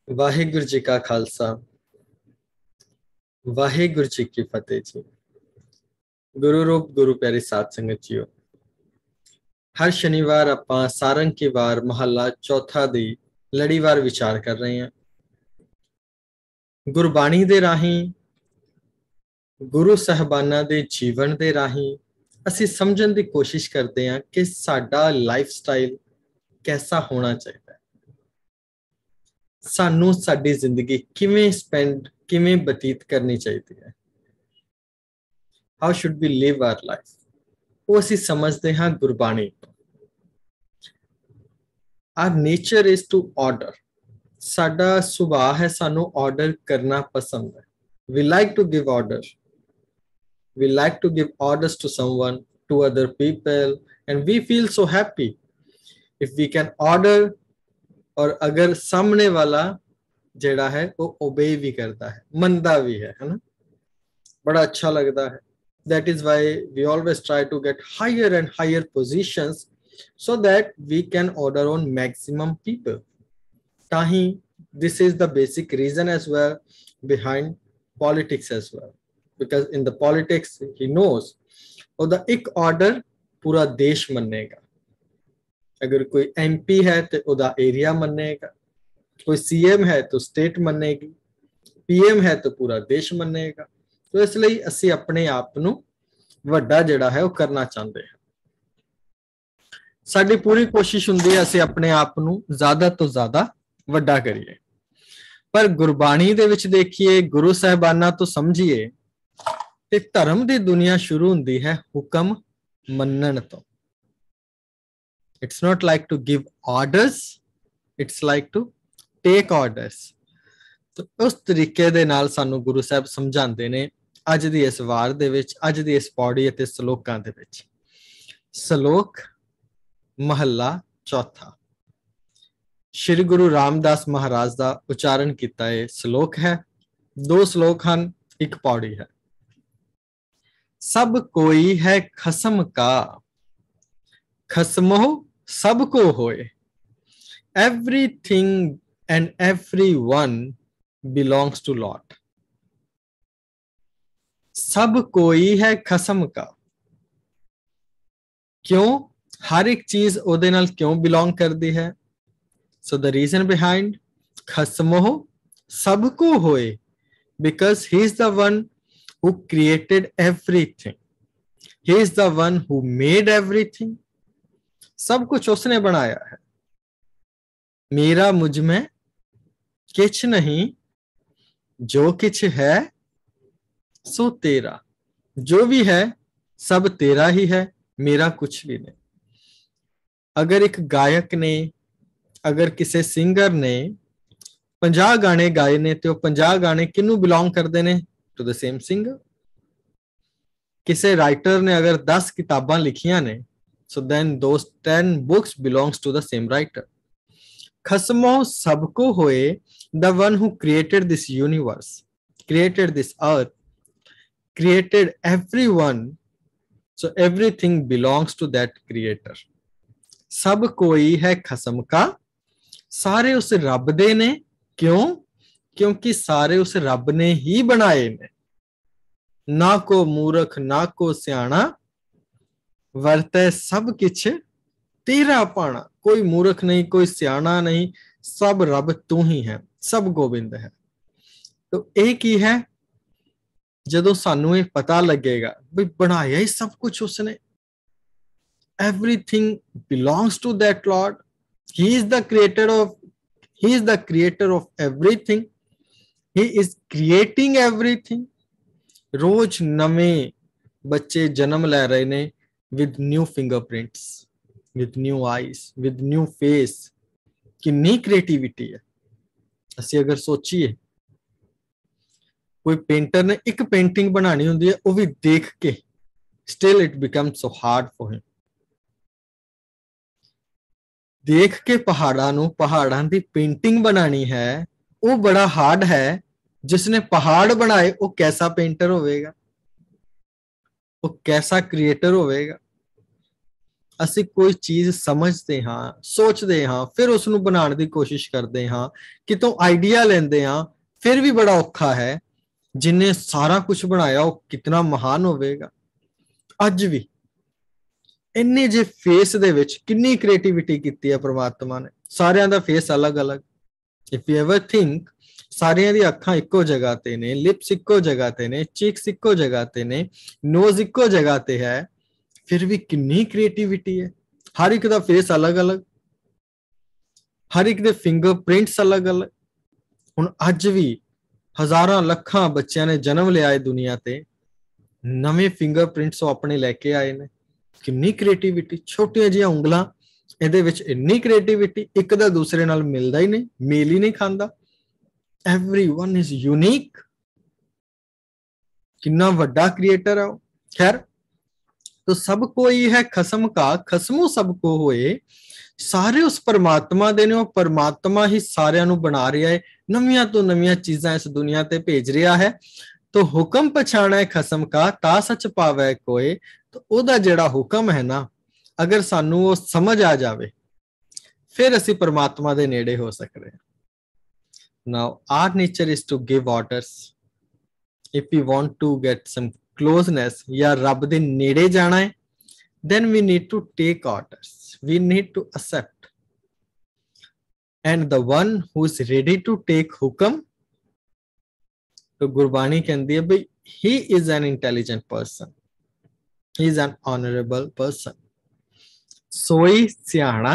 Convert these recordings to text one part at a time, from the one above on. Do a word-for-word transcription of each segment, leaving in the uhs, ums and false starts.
वाहिगुरु जी का खालसा वाहिगुरु जी की फतेह जी। गुरु रूप गुरु प्यारी साध संगत जीओ, हर शनिवार ਆਪਾਂ ਸਾਰੰਗ ਕੀ ਵਾਰ ਮਹੱਲਾ ਚੌਥਾ ਦੀ ਲੜੀਵਾਰ ਵਿਚਾਰ ਕਰ ਰਹੇ ਹਾਂ। ਗੁਰਬਾਣੀ ਦੇ ਰਾਹੀਂ, ਗੁਰੂ ਸਾਹਿਬਾਨਾਂ ਦੇ ਜੀਵਨ ਦੇ ਰਾਹੀਂ ਅਸੀਂ ਸਮਝਣ ਦੀ ਕੋਸ਼ਿਸ਼ ਕਰਦੇ ਹਾਂ ਕਿ ਸਾਡਾ ਲਾਈਫ ਸਟਾਈਲ कैसा होना चाहिए, ਸਾਨੂੰ ਸਾਡੀ ਜ਼ਿੰਦਗੀ ਕਿਵੇਂ ਸਪੈਂਡ ਕਿਵੇਂ ਬਤੀਤ ਕਰਨੀ ਚਾਹੀਦੀ ਹੈ। How should we live our life, ਉਹ ਅਸੀਂ ਸਮਝਦੇ ਹਾਂ ਗੁਰਬਾਣੀ ਤੋਂ। Our nature is to order, ਸਾਡਾ ਸੁਭਾਅ ਹੈ ਸਾਨੂੰ ਆਰਡਰ ਕਰਨਾ ਪਸੰਦ ਹੈ। We like to give order, we like to give orders to someone, to other people, and we feel so happy if we can order, और अगर सामने वाला जेड़ा है वो ओबे भी करता है, मनदा भी है, है ना, बड़ा अच्छा लगता है। That is why we always try to get higher and higher positions so that we can order on maximum people. ताही this is the basic reason as well behind politics as well, because in the politics he knows ਉਹਦਾ ਇੱਕ order ਪੂਰਾ ਦੇਸ਼ ਮੰਨੇਗਾ। अगर कोई MP है तो ਉਹਦਾ ਏਰੀਆ ਮੰਨੇਗਾ, कोई सीएम है तो स्टेट ਮੰਨੇਗੀ, पीएम है तो पूरा देश ਮੰਨੇਗਾ। तो ਇਸ ਲਈ ਅਸੀਂ ਆਪਣੇ ਆਪ ਨੂੰ ਵੱਡਾ ਜਿਹੜਾ ਹੈ ਉਹ ਕਰਨਾ ਚਾਹੁੰਦੇ ਹਾਂ। ਸਾਡੀ ਪੂਰੀ ਕੋਸ਼ਿਸ਼ ਹੁੰਦੀ ਹੈ ਅਸੀਂ ਆਪਣੇ ਆਪ ਨੂੰ ਜ਼ਿਆਦਾ ਤੋਂ ਜ਼ਿਆਦਾ ਵੱਡਾ ਕਰੀਏ, ਪਰ ਗੁਰਬਾਣੀ ਦੇ ਵਿੱਚ ਦੇਖੀਏ, ਗੁਰੂ ਸਾਹਿਬਾਨਾਂ ਤੋਂ ਸਮਝੀਏ ਤੇ ਧਰਮ ਦੀ ਦੁਨੀਆ ਸ਼ੁਰੂ ਹੁੰਦੀ ਹੈ ਹੁਕਮ ਮੰਨਣ ਤੋਂ। It's not like to give orders, it's like to take orders। तो उस तरीके ਦੇ ਨਾਲ ਸਾਨੂੰ ਗੁਰੂ ਸਾਹਿਬ ਸਮਝਾਉਂਦੇ ਨੇ ਅੱਜ ਦੀ ਇਸ ਵਾਰ ਦੇ ਵਿੱਚ, ਅੱਜ ਦੀ ਇਸ ਪੌੜੀ ਅਤੇ ਸ਼ਲੋਕਾਂ ਦੇ ਵਿੱਚ। ਸ਼ਲੋਕ ਮਹੱਲਾ ਚੌਥਾ, ਸ਼੍ਰੀ ਗੁਰੂ ਰਾਮਦਾਸ ਮਹਾਰਾਜ ਦਾ ਉਚਾਰਨ ਕੀਤਾ ਇਹ ਸ਼ਲੋਕ ਹੈ। ਦੋ ਸ਼ਲੋਕ ਹਨ, ਇੱਕ ਪੌੜੀ ਹੈ। सब कोई है खसम का, खसमो सबको होए, everything and everyone belongs to Lord। सब कोई है खसम का, क्यों? हर एक चीज ओदे नाल क्यों बिलोंग करती है? so the reason behind खसमो सबको होए, because he is the one who created everything, he is the one who made everything। सब कुछ उसने बनाया है। मेरा मुझ में किछ नहीं, जो किछ है सो तेरा, जो भी है सब तेरा ही है, मेरा कुछ भी नहीं। अगर एक गायक ने, अगर किसी सिंगर ने पचास गाने गाए ने तो पचास गाने किनू बिलोंग करते ने? To the same singer. किसी राइटर ने अगर दस किताबां लिखियां ने, so then those ten books belongs to the same writer। खसमो सबको होए, the one who created this universe, created this earth, created everyone, so everything belongs to that creator। सब कोई है खसम का, सारे उस रब दे ने। क्यों? क्योंकि सारे उस रब ने ही बनाए ने। ना को मूर्ख ना को सियाणा, वरते सब किछ तेरा पाना। कोई मूर्ख नहीं, कोई सियाणा नहीं, सब रब तू ही है, सब गोबिंद है। तो एक ही है, जदों सानू ये पता लगेगा भी बनाया ही सब कुछ उसने, everything belongs to that Lord, he is the creator of he is the creator of everything, he is creating everything। रोज नवे बच्चे जन्म ले रहे ने with new fingerprints, with new eyes, with new face। कितनी क्रिएटिविटी है। ਅਸੀਂ अगर सोचिए कोई पेंटर ने एक पेंटिंग बनानी होती है, वो भी देख के still it becomes so hard for him। देख के पहाड़ां नूं, पहाड़ां दी पेंटिंग बनानी है, वो बड़ा हार्ड है। जिसने पहाड़ बनाए वो कैसा पेंटर होवेगा, वो कैसा क्रिएटर होवेगा। ਅਸੀਂ ਕੋਈ ਚੀਜ਼ ਸਮਝਦੇ ਹਾਂ, ਸੋਚਦੇ ਹਾਂ, ਫਿਰ ਉਸ ਨੂੰ ਬਣਾਉਣ ਦੀ ਕੋਸ਼ਿਸ਼ ਕਰਦੇ ਹਾਂ, ਕਿਤੋਂ ਆਈਡੀਆ ਲੈਂਦੇ ਹਾਂ, ਫਿਰ ਵੀ ਬੜਾ ਔਖਾ ਹੈ। ਜਿਨੇ ਸਾਰਾ ਕੁਝ ਬਣਾਇਆ ਉਹ ਕਿੰਨਾ ਮਹਾਨ ਹੋਵੇਗਾ। ਅੱਜ ਵੀ ਇੰਨੇ ਜੇ ਫੇਸ ਦੇ ਵਿੱਚ ਕਿੰਨੀ ਕ੍ਰੀਏਟੀਵਿਟੀ ਕੀਤੀ ਹੈ ਪ੍ਰਮਾਤਮਾ ਨੇ। ਸਾਰਿਆਂ ਦਾ ਫੇਸ ਅਲੱਗ-ਅਲੱਗ। ਇਫ ਯੂ ਐਵਰ ਥਿੰਕ, ਸਾਰਿਆਂ ਦੀ ਅੱਖਾਂ ਇੱਕੋ ਜਗ੍ਹਾ ਤੇ ਨੇ, ਲਿਪਸ ਇੱਕੋ ਜਗ੍ਹਾ ਤੇ ਨੇ, ਚੀਕਸ ਇੱਕੋ ਜਗ੍ਹਾ ਤੇ ਨੇ, ਨੋਜ਼ ਇੱਕੋ ਜਗ੍ਹਾ ਤੇ ਹੈ, ਫਿਰ ਵੀ ਕਿੰਨੀ ਕ੍ਰੀਏਟੀਵਿਟੀ ਹੈ। ਹਰ ਇੱਕ ਦਾ ਫੇਸ ਅਲੱਗ-ਅਲੱਗ, ਹਰ ਇੱਕ ਦੇ ਫਿੰਗਰਪ੍ਰਿੰਟਸ ਅਲੱਗ-ਅਲੱਗ। ਹੁਣ ਅੱਜ ਵੀ ਹਜ਼ਾਰਾਂ ਲੱਖਾਂ ਬੱਚਿਆਂ ਨੇ ਜਨਮ ਲਿਆ ਹੈ ਦੁਨੀਆ ਤੇ, ਨਵੇਂ ਫਿੰਗਰਪ੍ਰਿੰਟਸ ਉਹ ਆਪਣੇ ਲੈ ਕੇ ਆਏ ਨੇ। ਕਿੰਨੀ ਕ੍ਰੀਏਟੀਵਿਟੀ, ਛੋਟੀਆਂ ਜਿਹੀਆਂ ਉਂਗਲਾਂ, ਇਹਦੇ ਵਿੱਚ ਇੰਨੀ ਕ੍ਰੀਏਟੀਵਿਟੀ, ਇੱਕ ਦਾ ਦੂਸਰੇ ਨਾਲ ਮਿਲਦਾ ਹੀ ਨਹੀਂ, ਮੇਲ ਹੀ ਨਹੀਂ ਖਾਂਦਾ। everyone is unique। कितना वड्डा क्रिएटर है वो। खैर, तो सब कोई है खसम का, खसमो सबको होए। ਸਾਰੇ ਉਸ ਪਰਮਾਤਮਾ ਦੇ ਨੇ, ਉਹ ਪਰਮਾਤਮਾ ਹੀ ਸਾਰਿਆਂ ਨੂੰ ਬਣਾ ਰਿਹਾ ਹੈ, ਨਵੀਆਂ ਤੋਂ ਨਵੀਆਂ ਚੀਜ਼ਾਂ ਇਸ ਦੁਨੀਆ ਤੇ ਭੇਜ ਰਿਹਾ ਹੈ। ਤੋ ਹੁਕਮ ਪਛਾਣਾ ਖਸਮ ਕਾ ਤਾ ਸੱਚ ਪਾਵੇ ਕੋਏ। ਤੋ ਉਹਦਾ ਜਿਹੜਾ ਹੁਕਮ ਹੈ ਨਾ, ਅਗਰ ਸਾਨੂੰ ਉਹ ਸਮਝ ਆ ਜਾਵੇ, ਫਿਰ ਅਸੀਂ ਪਰਮਾਤਮਾ ਦੇ ਨੇੜੇ ਹੋ ਸਕਦੇ ਹਾਂ। Now our nature is to give orders। if we want to get some closeness या ਰੱਬ ਦੇ ਨੇੜੇ ਜਾਣਾ ਹੈ, then we need to take orders, we need to accept। and the one who is ready to take ਹੁਕਮ, तो ਗੁਰਬਾਣੀ ਕਹਿੰਦੀ ਹੈ ਬਈ he is an intelligent person, he is an honorable person। ਸੋਈ ਸਿਆਣਾ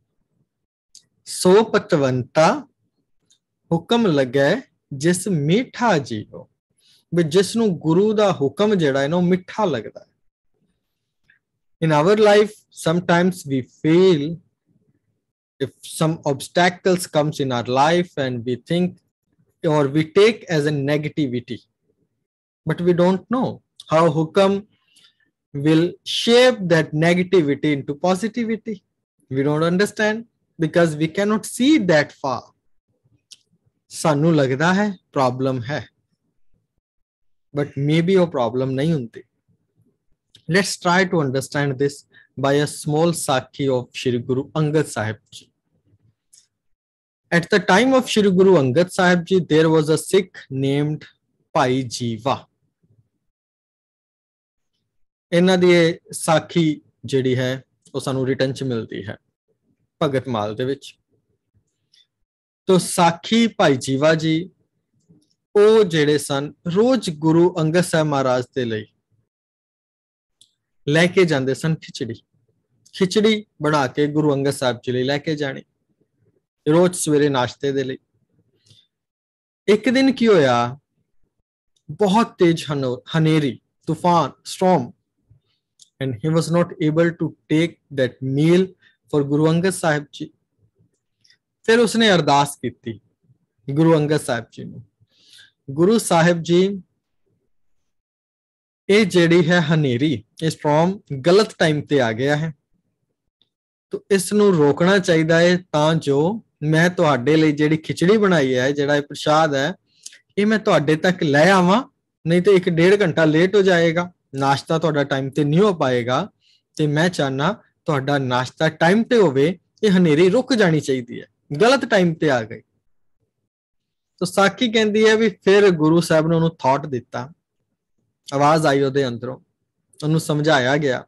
ਸੋ ਪਤਵੰਤਾ, ਹੁਕਮ ਲੱਗੇ ਜਿਸ ਮਿੱਠਾ ਜੀਓ। ਵੀ ਜਿਸ ਨੂੰ ਗੁਰੂ ਦਾ ਹੁਕਮ ਜਿਹੜਾ ਹੈ ਨਾ ਉਹ ਮਿੱਠਾ ਲੱਗਦਾ ਹੈ। In our life, sometimes we feel if some obstacles comes in our life and we think or we take as a negativity, but we don't know how hukam will shape that negativity into positivity। we don't understand because we cannot see that far। ਸਾਨੂੰ ਲੱਗਦਾ ਹੈ problem ਹੈ, but maybe ਉਹ problem ਨਹੀਂ ਹੁੰਦੀ। Let's try to understand this by a small sakhi of Shri Guru Angad Sahib Ji। At the time of Shri Guru Angad Sahib Ji, there was a Sikh named Bhai Jeeva। ਇਹਨਾਂ ਦੀ ਸਾਖੀ ਜਿਹੜੀ ਹੈ ਉਹ ਸਾਨੂੰ written ਚ ਮਿਲਦੀ ਹੈ ਭਗਤ ਮਾਲ ਦੇ ਵਿੱਚ। ਤੋ ਸਾਖੀ ਭਾਈ ਜੀਵਾ ਜੀ ਉਹ ਜਿਹੜੇ ਸਨ, ਰੋਜ਼ ਗੁਰੂ ਅੰਗਦ ਸਾਹਿਬ ਮਹਾਰਾਜ ਦੇ ਲਈ ਲੈ ਕੇ ਜਾਂਦੇ ਸਨ ਖਿਚੜੀ। ਖਿਚੜੀ ਬਣਾ ਕੇ ਗੁਰੂ ਅੰਗਦ ਸਾਹਿਬ ਜੀ ਲਈ ਲੈ ਕੇ ਜਾਣੀ ਰੋਜ਼ ਸਵੇਰੇ ਨਾਸ਼ਤੇ ਦੇ ਲਈ। ਇੱਕ ਦਿਨ ਕੀ ਹੋਇਆ, ਬਹੁਤ ਤੇਜ਼ ਹਨੇਰੀ, ਤੂਫਾਨ, storm, and he was not able to take that meal for Guru Angad Sahib Ji। ਫਿਰ ਉਸਨੇ ਅਰਦਾਸ ਕੀਤੀ ਗੁਰੂ ਅੰਗਦ ਸਾਹਿਬ ਜੀ ਨੂੰ, ਗੁਰੂ ਸਾਹਿਬ ਜੀ ਇਹ ਜਿਹੜੀ ਹੈ ਹਨੇਰੀ, ਇਹ storm ਗਲਤ ਟਾਈਮ ਤੇ ਆ ਗਿਆ ਹੈ, ਤੋ ਇਸ ਨੂੰ ਰੋਕਣਾ ਚਾਹੀਦਾ ਹੈ ਤਾਂ ਜੋ ਮੈਂ ਤੁਹਾਡੇ ਲਈ ਜਿਹੜੀ ਖਿਚੜੀ ਬਣਾਈ ਹੈ, ਜਿਹੜਾ ਇਹ ਪ੍ਰਸ਼ਾਦ ਹੈ, ਇਹ ਮੈਂ ਤੁਹਾਡੇ ਤੱਕ ਲੈ ਆਵਾਂ, ਨਹੀਂ ਤੇ ਇੱਕ ਡੇਢ ਘੰਟਾ ਲੇਟ ਹੋ ਜਾਏਗਾ, ਨਾਸ਼ਤਾ ਤੁਹਾਡਾ ਟਾਈਮ ਤੇ ਨਹੀਂ ਹੋ ਪਾਏਗਾ। ਤੇ ਮੈਂ ਚਾਹਨਾ ਤੁਹਾਡਾ ਨਾਸ਼ਤਾ ਟਾਈਮ ਤੇ ਹੋਵੇ, ਇਹ ਹਨੇਰੀ ਰੁਕ ਜਾਣੀ ਚਾਹੀਦੀ ਹੈ, ਗਲਤ ਟਾਈਮ ਤੇ ਆ ਗਈ। ਤੋ ਸਾਖੀ ਕਹਿੰਦੀ ਹੈ ਵੀ ਫਿਰ ਗੁਰੂ ਸਾਹਿਬ ਨੇ ਉਹਨੂੰ ਥਾਟ ਦਿੱਤਾ, ਆਵਾਜ਼ ਆਈ ਉਹਦੇ ਅੰਦਰੋਂ, ਉਹਨੂੰ ਸਮਝਾਇਆ ਗਿਆ।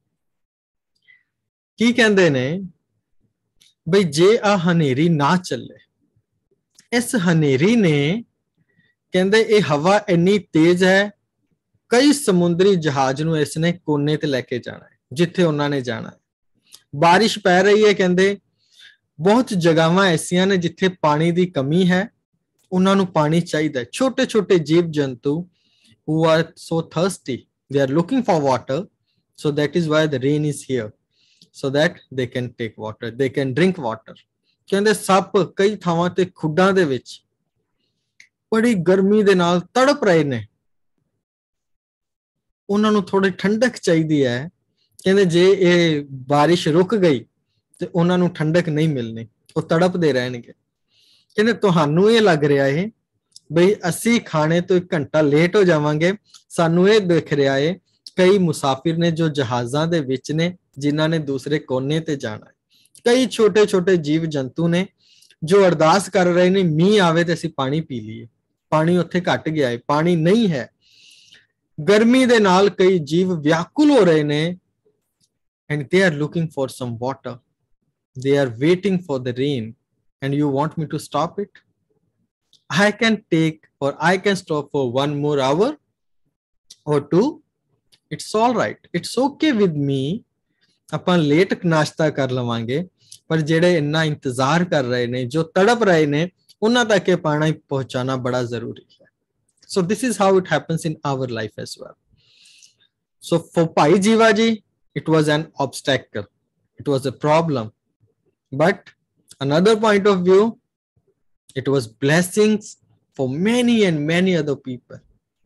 ਕੀ ਕਹਿੰਦੇ ਨੇ ਬਈ ਜੇ ਆ ਹਨੇਰੀ ਨਾ ਚੱਲੇ, ਇਸ ਹਨੇਰੀ ਨੇ ਕਹਿੰਦੇ ਇਹ ਹਵਾ ਇੰਨੀ ਤੇਜ਼ ਹੈ, ਕਈ ਸਮੁੰਦਰੀ ਜਹਾਜ਼ ਨੂੰ ਇਸਨੇ ਕੋਨੇ ਤੇ ਲੈ ਕੇ ਜਾਣਾ ਹੈ ਜਿੱਥੇ ਉਹਨਾਂ ਨੇ ਜਾਣਾ ਹੈ। ਬਾਰਿਸ਼ ਪੈ ਰਹੀ ਹੈ, ਕਹਿੰਦੇ ਬਹੁਤ ਜਗ੍ਹਾਵਾਂ ਐਸੀਆਂ ਨੇ ਜਿੱਥੇ ਪਾਣੀ ਦੀ ਕਮੀ ਹੈ, ਉਹਨਾਂ ਨੂੰ ਪਾਣੀ ਚਾਹੀਦਾ ਹੈ। ਛੋਟੇ ਛੋਟੇ ਜੀਵ ਜੰਤੂ who are so thirsty, they are looking for water, so that is why the rain is here, so that they can take water, they can drink water। ਕਹਿੰਦੇ ਸੱਪ ਕਈ ਥਾਵਾਂ ਤੇ ਖੁੱਡਾਂ ਦੇ ਵਿੱਚ ਬੜੀ ਗਰਮੀ ਦੇ ਨਾਲ ਤੜਪ ਰਹੇ ਨੇ, ਉਹਨਾਂ ਨੂੰ ਥੋੜੀ ਠੰਡਕ ਚਾਹੀਦੀ ਹੈ। ਕਹਿੰਦੇ ਜੇ ਇਹ ਬਾਰਿਸ਼ ਰੁਕ ਗਈ ਤੇ ਉਹਨਾਂ ਨੂੰ ਠੰਡਕ ਨਹੀਂ ਮਿਲਣੀ, ਉਹ ਤੜਪਦੇ ਰਹਿਣਗੇ। ਕਹਿੰਦੇ ਤੁਹਾਨੂੰ ਇਹ ਲੱਗ ਰਿਹਾ ਹੈ ਬਈ ਅਸੀਂ ਖਾਣੇ ਤੋਂ ਇੱਕ ਘੰਟਾ ਲੇਟ ਹੋ ਜਾਵਾਂਗੇ, ਸਾਨੂੰ ਇਹ ਦਿਖ ਰਿਹਾ ਹੈ ਕਈ ਮੁਸਾਫਿਰ ਨੇ ਜੋ ਜਹਾਜ਼ਾਂ ਦੇ ਵਿੱਚ ਨੇ, ਜਿਨ੍ਹਾਂ ਨੇ ਦੂਸਰੇ ਕੋਨੇ ਤੇ ਜਾਣਾ ਹੈ। ਕਈ ਛੋਟੇ ਛੋਟੇ ਜੀਵ ਜੰਤੂ ਨੇ ਜੋ ਅਰਦਾਸ ਕਰ ਰਹੇ ਨੇ ਮੀਂਹ ਆਵੇ ਤੇ ਅਸੀਂ ਪਾਣੀ ਪੀ ਲਈਏ। ਪਾਣੀ ਉੱਥੇ ਘਟ ਗਿਆ ਹੈ, ਪਾਣੀ ਨਹੀਂ ਹੈ। ਗਰਮੀ ਦੇ ਨਾਲ ਕਈ ਜੀਵ ਵਿਆਕੁਲ ਹੋ ਰਹੇ ਨੇ, and they are looking for some water. They are waiting for the rain, and you want me to stop it? I can take or I can stop for one more hour or two. It's all right. It's okay with me. ਆਪਾਂ late ਨਾਸ਼ਤਾ ਕਰ ਲਵਾਂਗੇ, ਪਰ ਜਿਹੜੇ ਇੰਨਾ ਇੰਤਜ਼ਾਰ ਕਰ ਰਹੇ ਨੇ, ਜੋ ਤੜਪ ਰਹੇ ਨੇ, ਉਹਨਾਂ ਤੱਕ ਇਹ ਪਾਣੀ ਪਹੁੰਚਾਣਾ ਬੜਾ ਜ਼ਰੂਰੀ ਹੈ। So this is how it happens in our life as well. So for Bhai Jiva Ji, it was an obstacle. It was a problem. But another point of view, it was blessings for many and many other people.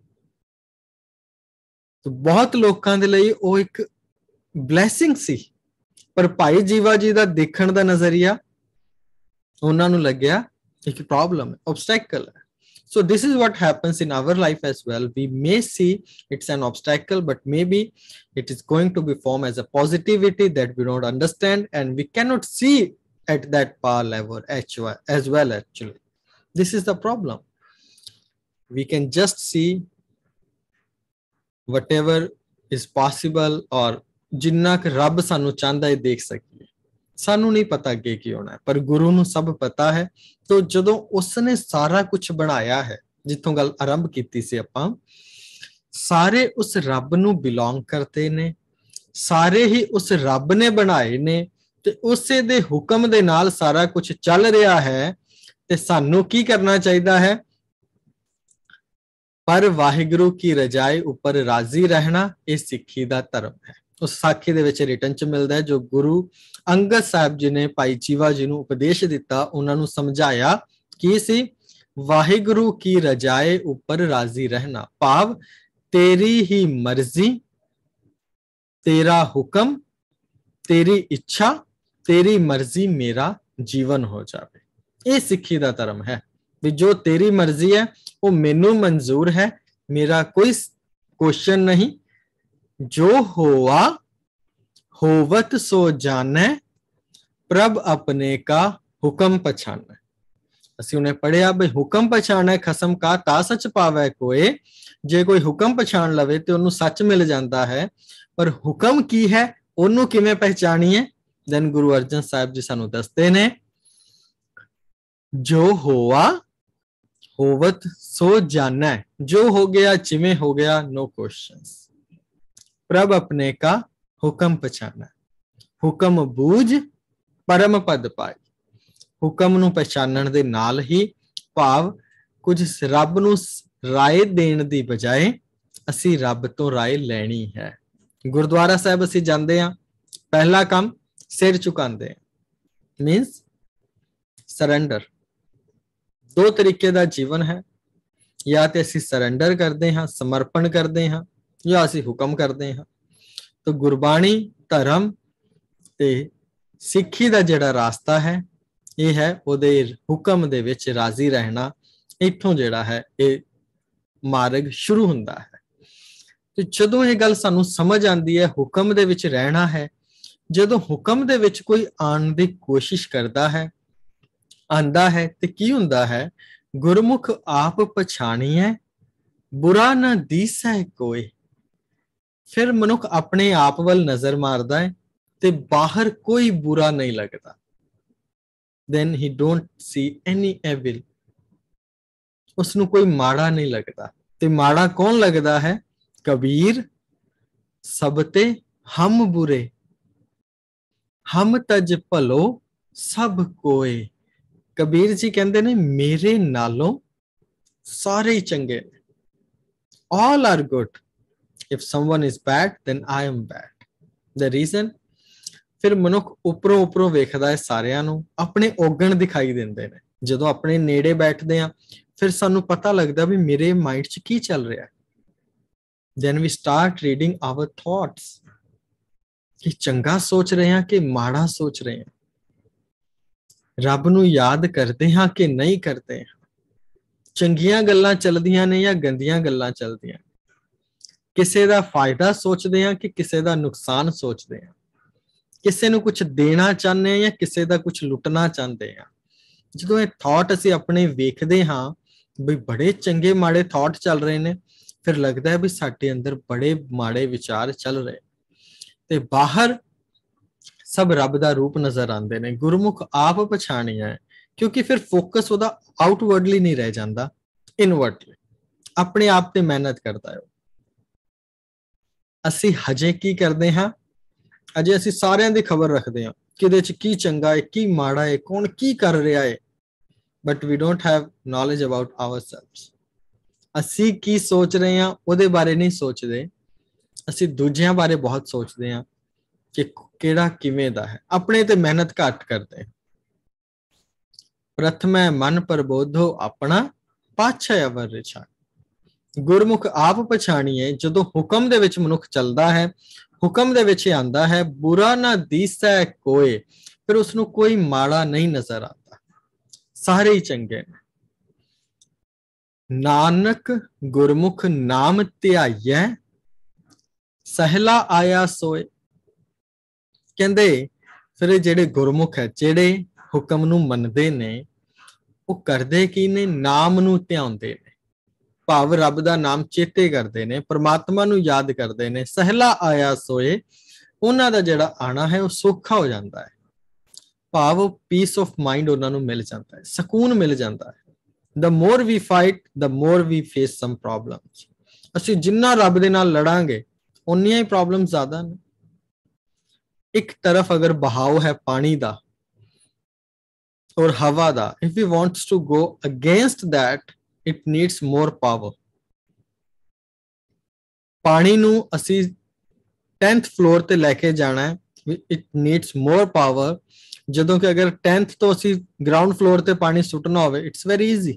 तो बहुत लोकां दे लई ਉਹ ਇੱਕ blessing ਸੀ, ਪਰ ਭਾਈ ਜੀਵਾ ਜੀ ਦਾ ਦੇਖਣ ਦਾ ਨਜ਼ਰੀਆ ਉਹਨਾਂ ਨੂੰ ਲੱਗਿਆ ਇੱਕ ਪ੍ਰੋਬਲਮ ਹੈ, obstacle ਹੈ। So this is what happens in our life as well. We may see it's an obstacle, but maybe it is going to be formed as a positivity that we don't understand, and we cannot see at that power level as well. Actually, this is the problem. We can just see whatever is possible, or जिन्ना क रब सानू चाहता है देख सकिए। सानू नहीं पता अगे की होना है, पर गुरु नू सब पता है। तो जदों उसने सारा कुछ बनाया है, जिथों गल आरंभ कीती सी आपां, सारे उस रब नू बिलोंग करते ने, सारे ही उस रब ने बनाए ने, ते उसे दे हुक्म दे नाल सारा कुछ चल रहा है। ते सानू की करना चाहिए है? पर वाहिगुरु की रजाई उपर राजी रहना, ये सिक्खी दा धर्म है। उस साखी दे विच रिटन च मिलदा है, जो गुरु अंगद साहब जी ने भाई जीवा जी नू उपदेश दिता, उन्हां नू समझाया की सी वाहिगुरु की रजाए उपर राजी रहना, भाव तेरी ही मर्जी, तेरा हुक्म, तेरी इच्छा, तेरी मर्जी मेरा जीवन हो जाए। ये सिक्खी दा धर्म है भी जो तेरी मर्जी है वो मैनू मंजूर है, मेरा कोई क्वेश्चन नहीं। जो होवा होवत सो जाने, प्रभ अपने का हुक्म पछाने। असी उन्हें पढ़िया भाई हुक्म पछाने खसम का ता सच पावे कोई। जे कोई हुक्म पछाण लवे तो उन्हें सच मिल जाता है, पर हुक्म की है उन्होंने किवें पहचानीए? देन गुरु अर्जन साहब जी सानू दसते ने, जो होवा होवत सो जाना, जो हो गया जिमें हो गया, नो क्वेश्चंस। प्रभ अपने का हुक्म पछाना, हुक्म बूझ परम पद पाई। हुक्म नू पहचानण दे नाल ही भाव कुछ रब नू राय देण दी बजाय असी रब तो राय लैनी है। गुरुद्वारा साहब असी जांदे हां, पहला काम सिर झुकांदे हां, मीन्स सरैंडर। दो तरीके दा जीवन है, या तो असी सरैंडर करते हाँ, समर्पण करते हाँ, या असी हुक्म करते हाँ। तो गुरबाणी धर्म ते सिक्खी दा जिहड़ा रास्ता है, ये है उहदे हुक्म दे विच राजी रहना। इत्थों जिहड़ा है ये मार्ग शुरू हुंदा है। तो जदों ये गल सानू समझ आंदी है हुक्म दे विच रहना है, जदों हुक्म दे विच कोई आण दी कोशिश करदा है, आंदा है, ते की हुंदा है? गुरमुख आप पछाणीए, बुरा न दीसै कोई। फिर मनुख अपने आप वल नजर मारदा है ते बाहर कोई बुरा नहीं लगता। Then he don't see any evil. उसनू कोई माड़ा नहीं लगता। ते माड़ा कौन लगता है? कबीर सबते हम बुरे, हम तज भलो सब कोए। कबीर जी कहते ने मेरे नालों सारे ही चंगे ने, all are good. If someone is bad, then I am bad. The reason, फिर मनुख उपरों उपरों वेखदा है सारियां नू, अपने औगण दिखाई देंदे ने। जदों अपने नेड़े बैठदे हां, फिर सानू पता लगदा भी मेरे माइंड च की चल रहा है। Then we start reading our thoughts, कि चंगा सोच रहे हैं कि माड़ा सोच रहे हैं, रब नू याद करते हैं कि नहीं करते हैं, चंगियां गल्लां चलदियां ने या गंदियां गल्लां चलदियां, ਕਿਸੇ ਦਾ ਫਾਇਦਾ ਸੋਚਦੇ ਹਾਂ ਕਿ ਕਿਸੇ ਦਾ ਨੁਕਸਾਨ ਸੋਚਦੇ ਹਾਂ, ਕਿਸੇ ਨੂੰ ਕੁਝ ਦੇਣਾ ਚਾਹੁੰਦੇ ਹਾਂ ਜਾਂ ਕਿਸੇ ਦਾ ਕੁਝ ਲੁੱਟਣਾ ਚਾਹੁੰਦੇ ਹਾਂ। ਜਦੋਂ ਇਹ ਥਾਟ ਅਸੀਂ ਆਪਣੇ ਵੇਖਦੇ ਹਾਂ ਵੀ ਬੜੇ ਚੰਗੇ ਮਾੜੇ ਥਾਟ ਚੱਲ ਰਹੇ ਨੇ, ਫਿਰ ਲੱਗਦਾ ਹੈ ਵੀ ਸਾਡੇ ਅੰਦਰ ਬੜੇ ਮਾੜੇ ਵਿਚਾਰ ਚੱਲ ਰਹੇ, ਤੇ ਬਾਹਰ ਸਭ ਰੱਬ ਦਾ ਰੂਪ ਨਜ਼ਰ ਆਉਂਦੇ ਨੇ। ਗੁਰਮੁਖ ਆਪ ਪਛਾਣੀਐ, ਕਿਉਂਕਿ ਫਿਰ ਫੋਕਸ ਉਹਦਾ ਆਊਟਵਰਡਲੀ ਨਹੀਂ ਰਹਿ ਜਾਂਦਾ, ਇਨਵਰਡਲੀ ਆਪਣੇ ਆਪ ਤੇ ਮਿਹਨਤ ਕਰਦਾ ਹੈ। ਅਸੀਂ ਹਜੇ ਕੀ ਕਰਦੇ ਹਾਂ? ਅਜੇ ਅਸੀਂ ਸਾਰਿਆਂ ਦੀ ਖਬਰ ਰੱਖਦੇ ਹਾਂ, ਕਿਹਦੇ ਚ ਕੀ ਚੰਗਾ ਹੈ, ਕੀ ਮਾੜਾ ਹੈ, ਕੌਣ ਕੀ ਕਰ ਰਿਹਾ ਹੈ, but we don't have knowledge about ourselves. ਅਸੀਂ ਕੀ ਸੋਚ ਰਹੇ ਹਾਂ ਉਹਦੇ ਬਾਰੇ ਨਹੀਂ ਸੋਚਦੇ, ਅਸੀਂ ਦੂਜਿਆਂ ਬਾਰੇ ਬਹੁਤ ਸੋਚਦੇ ਹਾਂ ਕਿ ਕਿਹੜਾ ਕਿਵੇਂ ਦਾ ਹੈ, ਆਪਣੇ ਤੇ ਮਿਹਨਤ ਘੱਟ ਕਰਦੇ। ਪ੍ਰਥਮੈ ਮਨ ਪ੍ਰਬੋਧੋ ਆਪਣਾ, ਪਾਛੈ ਅਵਰ ਰਿਛਾ। ਗੁਰਮੁਖ ਆਪ ਪਛਾਣੀਏ, ਜਦੋਂ ਹੁਕਮ ਦੇ ਵਿੱਚ ਮਨੁੱਖ ਚੱਲਦਾ ਹੈ, ਹੁਕਮ ਦੇ ਵਿੱਚ ਆਂਦਾ ਹੈ, ਬੁਰਾ ਨਾ ਦੀਸੈ ਕੋਏ, ਫਿਰ ਉਸਨੂੰ ਕੋਈ ਮਾੜਾ ਨਹੀਂ ਨਜ਼ਰ ਆਉਂਦਾ, ਸਾਰੇ ਹੀ ਚੰਗੇ ਨੇ। ਨਾਨਕ ਗੁਰਮੁਖ ਨਾਮ ਧਿਆਈਐ, ਸਹਿਲਾ ਆਇਆ ਸੋਏ। ਕਹਿੰਦੇ ਫਿਰ ਜਿਹੜੇ ਗੁਰਮੁਖ ਹੈ, ਜਿਹੜੇ ਹੁਕਮ ਨੂੰ ਮੰਨਦੇ ਨੇ, ਉਹ ਕਰਦੇ ਕੀ ਨੇ? ਨਾਮ ਨੂੰ ਧਿਆਉਂਦੇ ਨੇ, ਭਾਵ ਰੱਬ ਦਾ ਨਾਮ ਚੇਤੇ ਕਰਦੇ ਨੇ, ਪਰਮਾਤਮਾ ਨੂੰ ਯਾਦ ਕਰਦੇ ਨੇ। ਸਹਿਲਾ ਆਇਆ ਸੋਏ, ਉਹਨਾਂ ਦਾ ਜਿਹੜਾ ਆਣਾ ਹੈ ਉਹ ਸੌਖਾ ਹੋ ਜਾਂਦਾ ਹੈ, ਭਾਵ ਪੀਸ ਆਫ ਮਾਈਂਡ ਉਹਨਾਂ ਨੂੰ ਮਿਲ ਜਾਂਦਾ ਹੈ, ਸਕੂਨ ਮਿਲ ਜਾਂਦਾ ਹੈ। The more we fight, the more we face some problems. ਅਸੀਂ ਜਿੰਨਾ ਰੱਬ ਦੇ ਨਾਲ ਲੜਾਂਗੇ ਉਨੀਆਂ ਹੀ ਪ੍ਰੋਬਲਮ ਜ਼ਿਆਦਾ ਨੇ। ਇੱਕ ਤਰਫ ਅਗਰ ਬਹਾਵ ਹੈ ਪਾਣੀ ਦਾ ਔਰ ਹਵਾ ਦਾ, if we wants to go against that, it needs more power. ਪਾਣੀ ਨੂੰ ਅਸੀਂ tenth ਫਲੋਰ ਤੇ ਲੈ ਕੇ ਜਾਣਾ ਹੈ, it needs more power, ਜਦੋਂ ਕਿ ਅਗਰ tenth ਤੋਂ ਅਸੀਂ ਗਰਾਊਂਡ ਫਲੋਰ ਤੇ ਪਾਣੀ ਸੁੱਟਣਾ ਹੋਵੇ, it's very easy.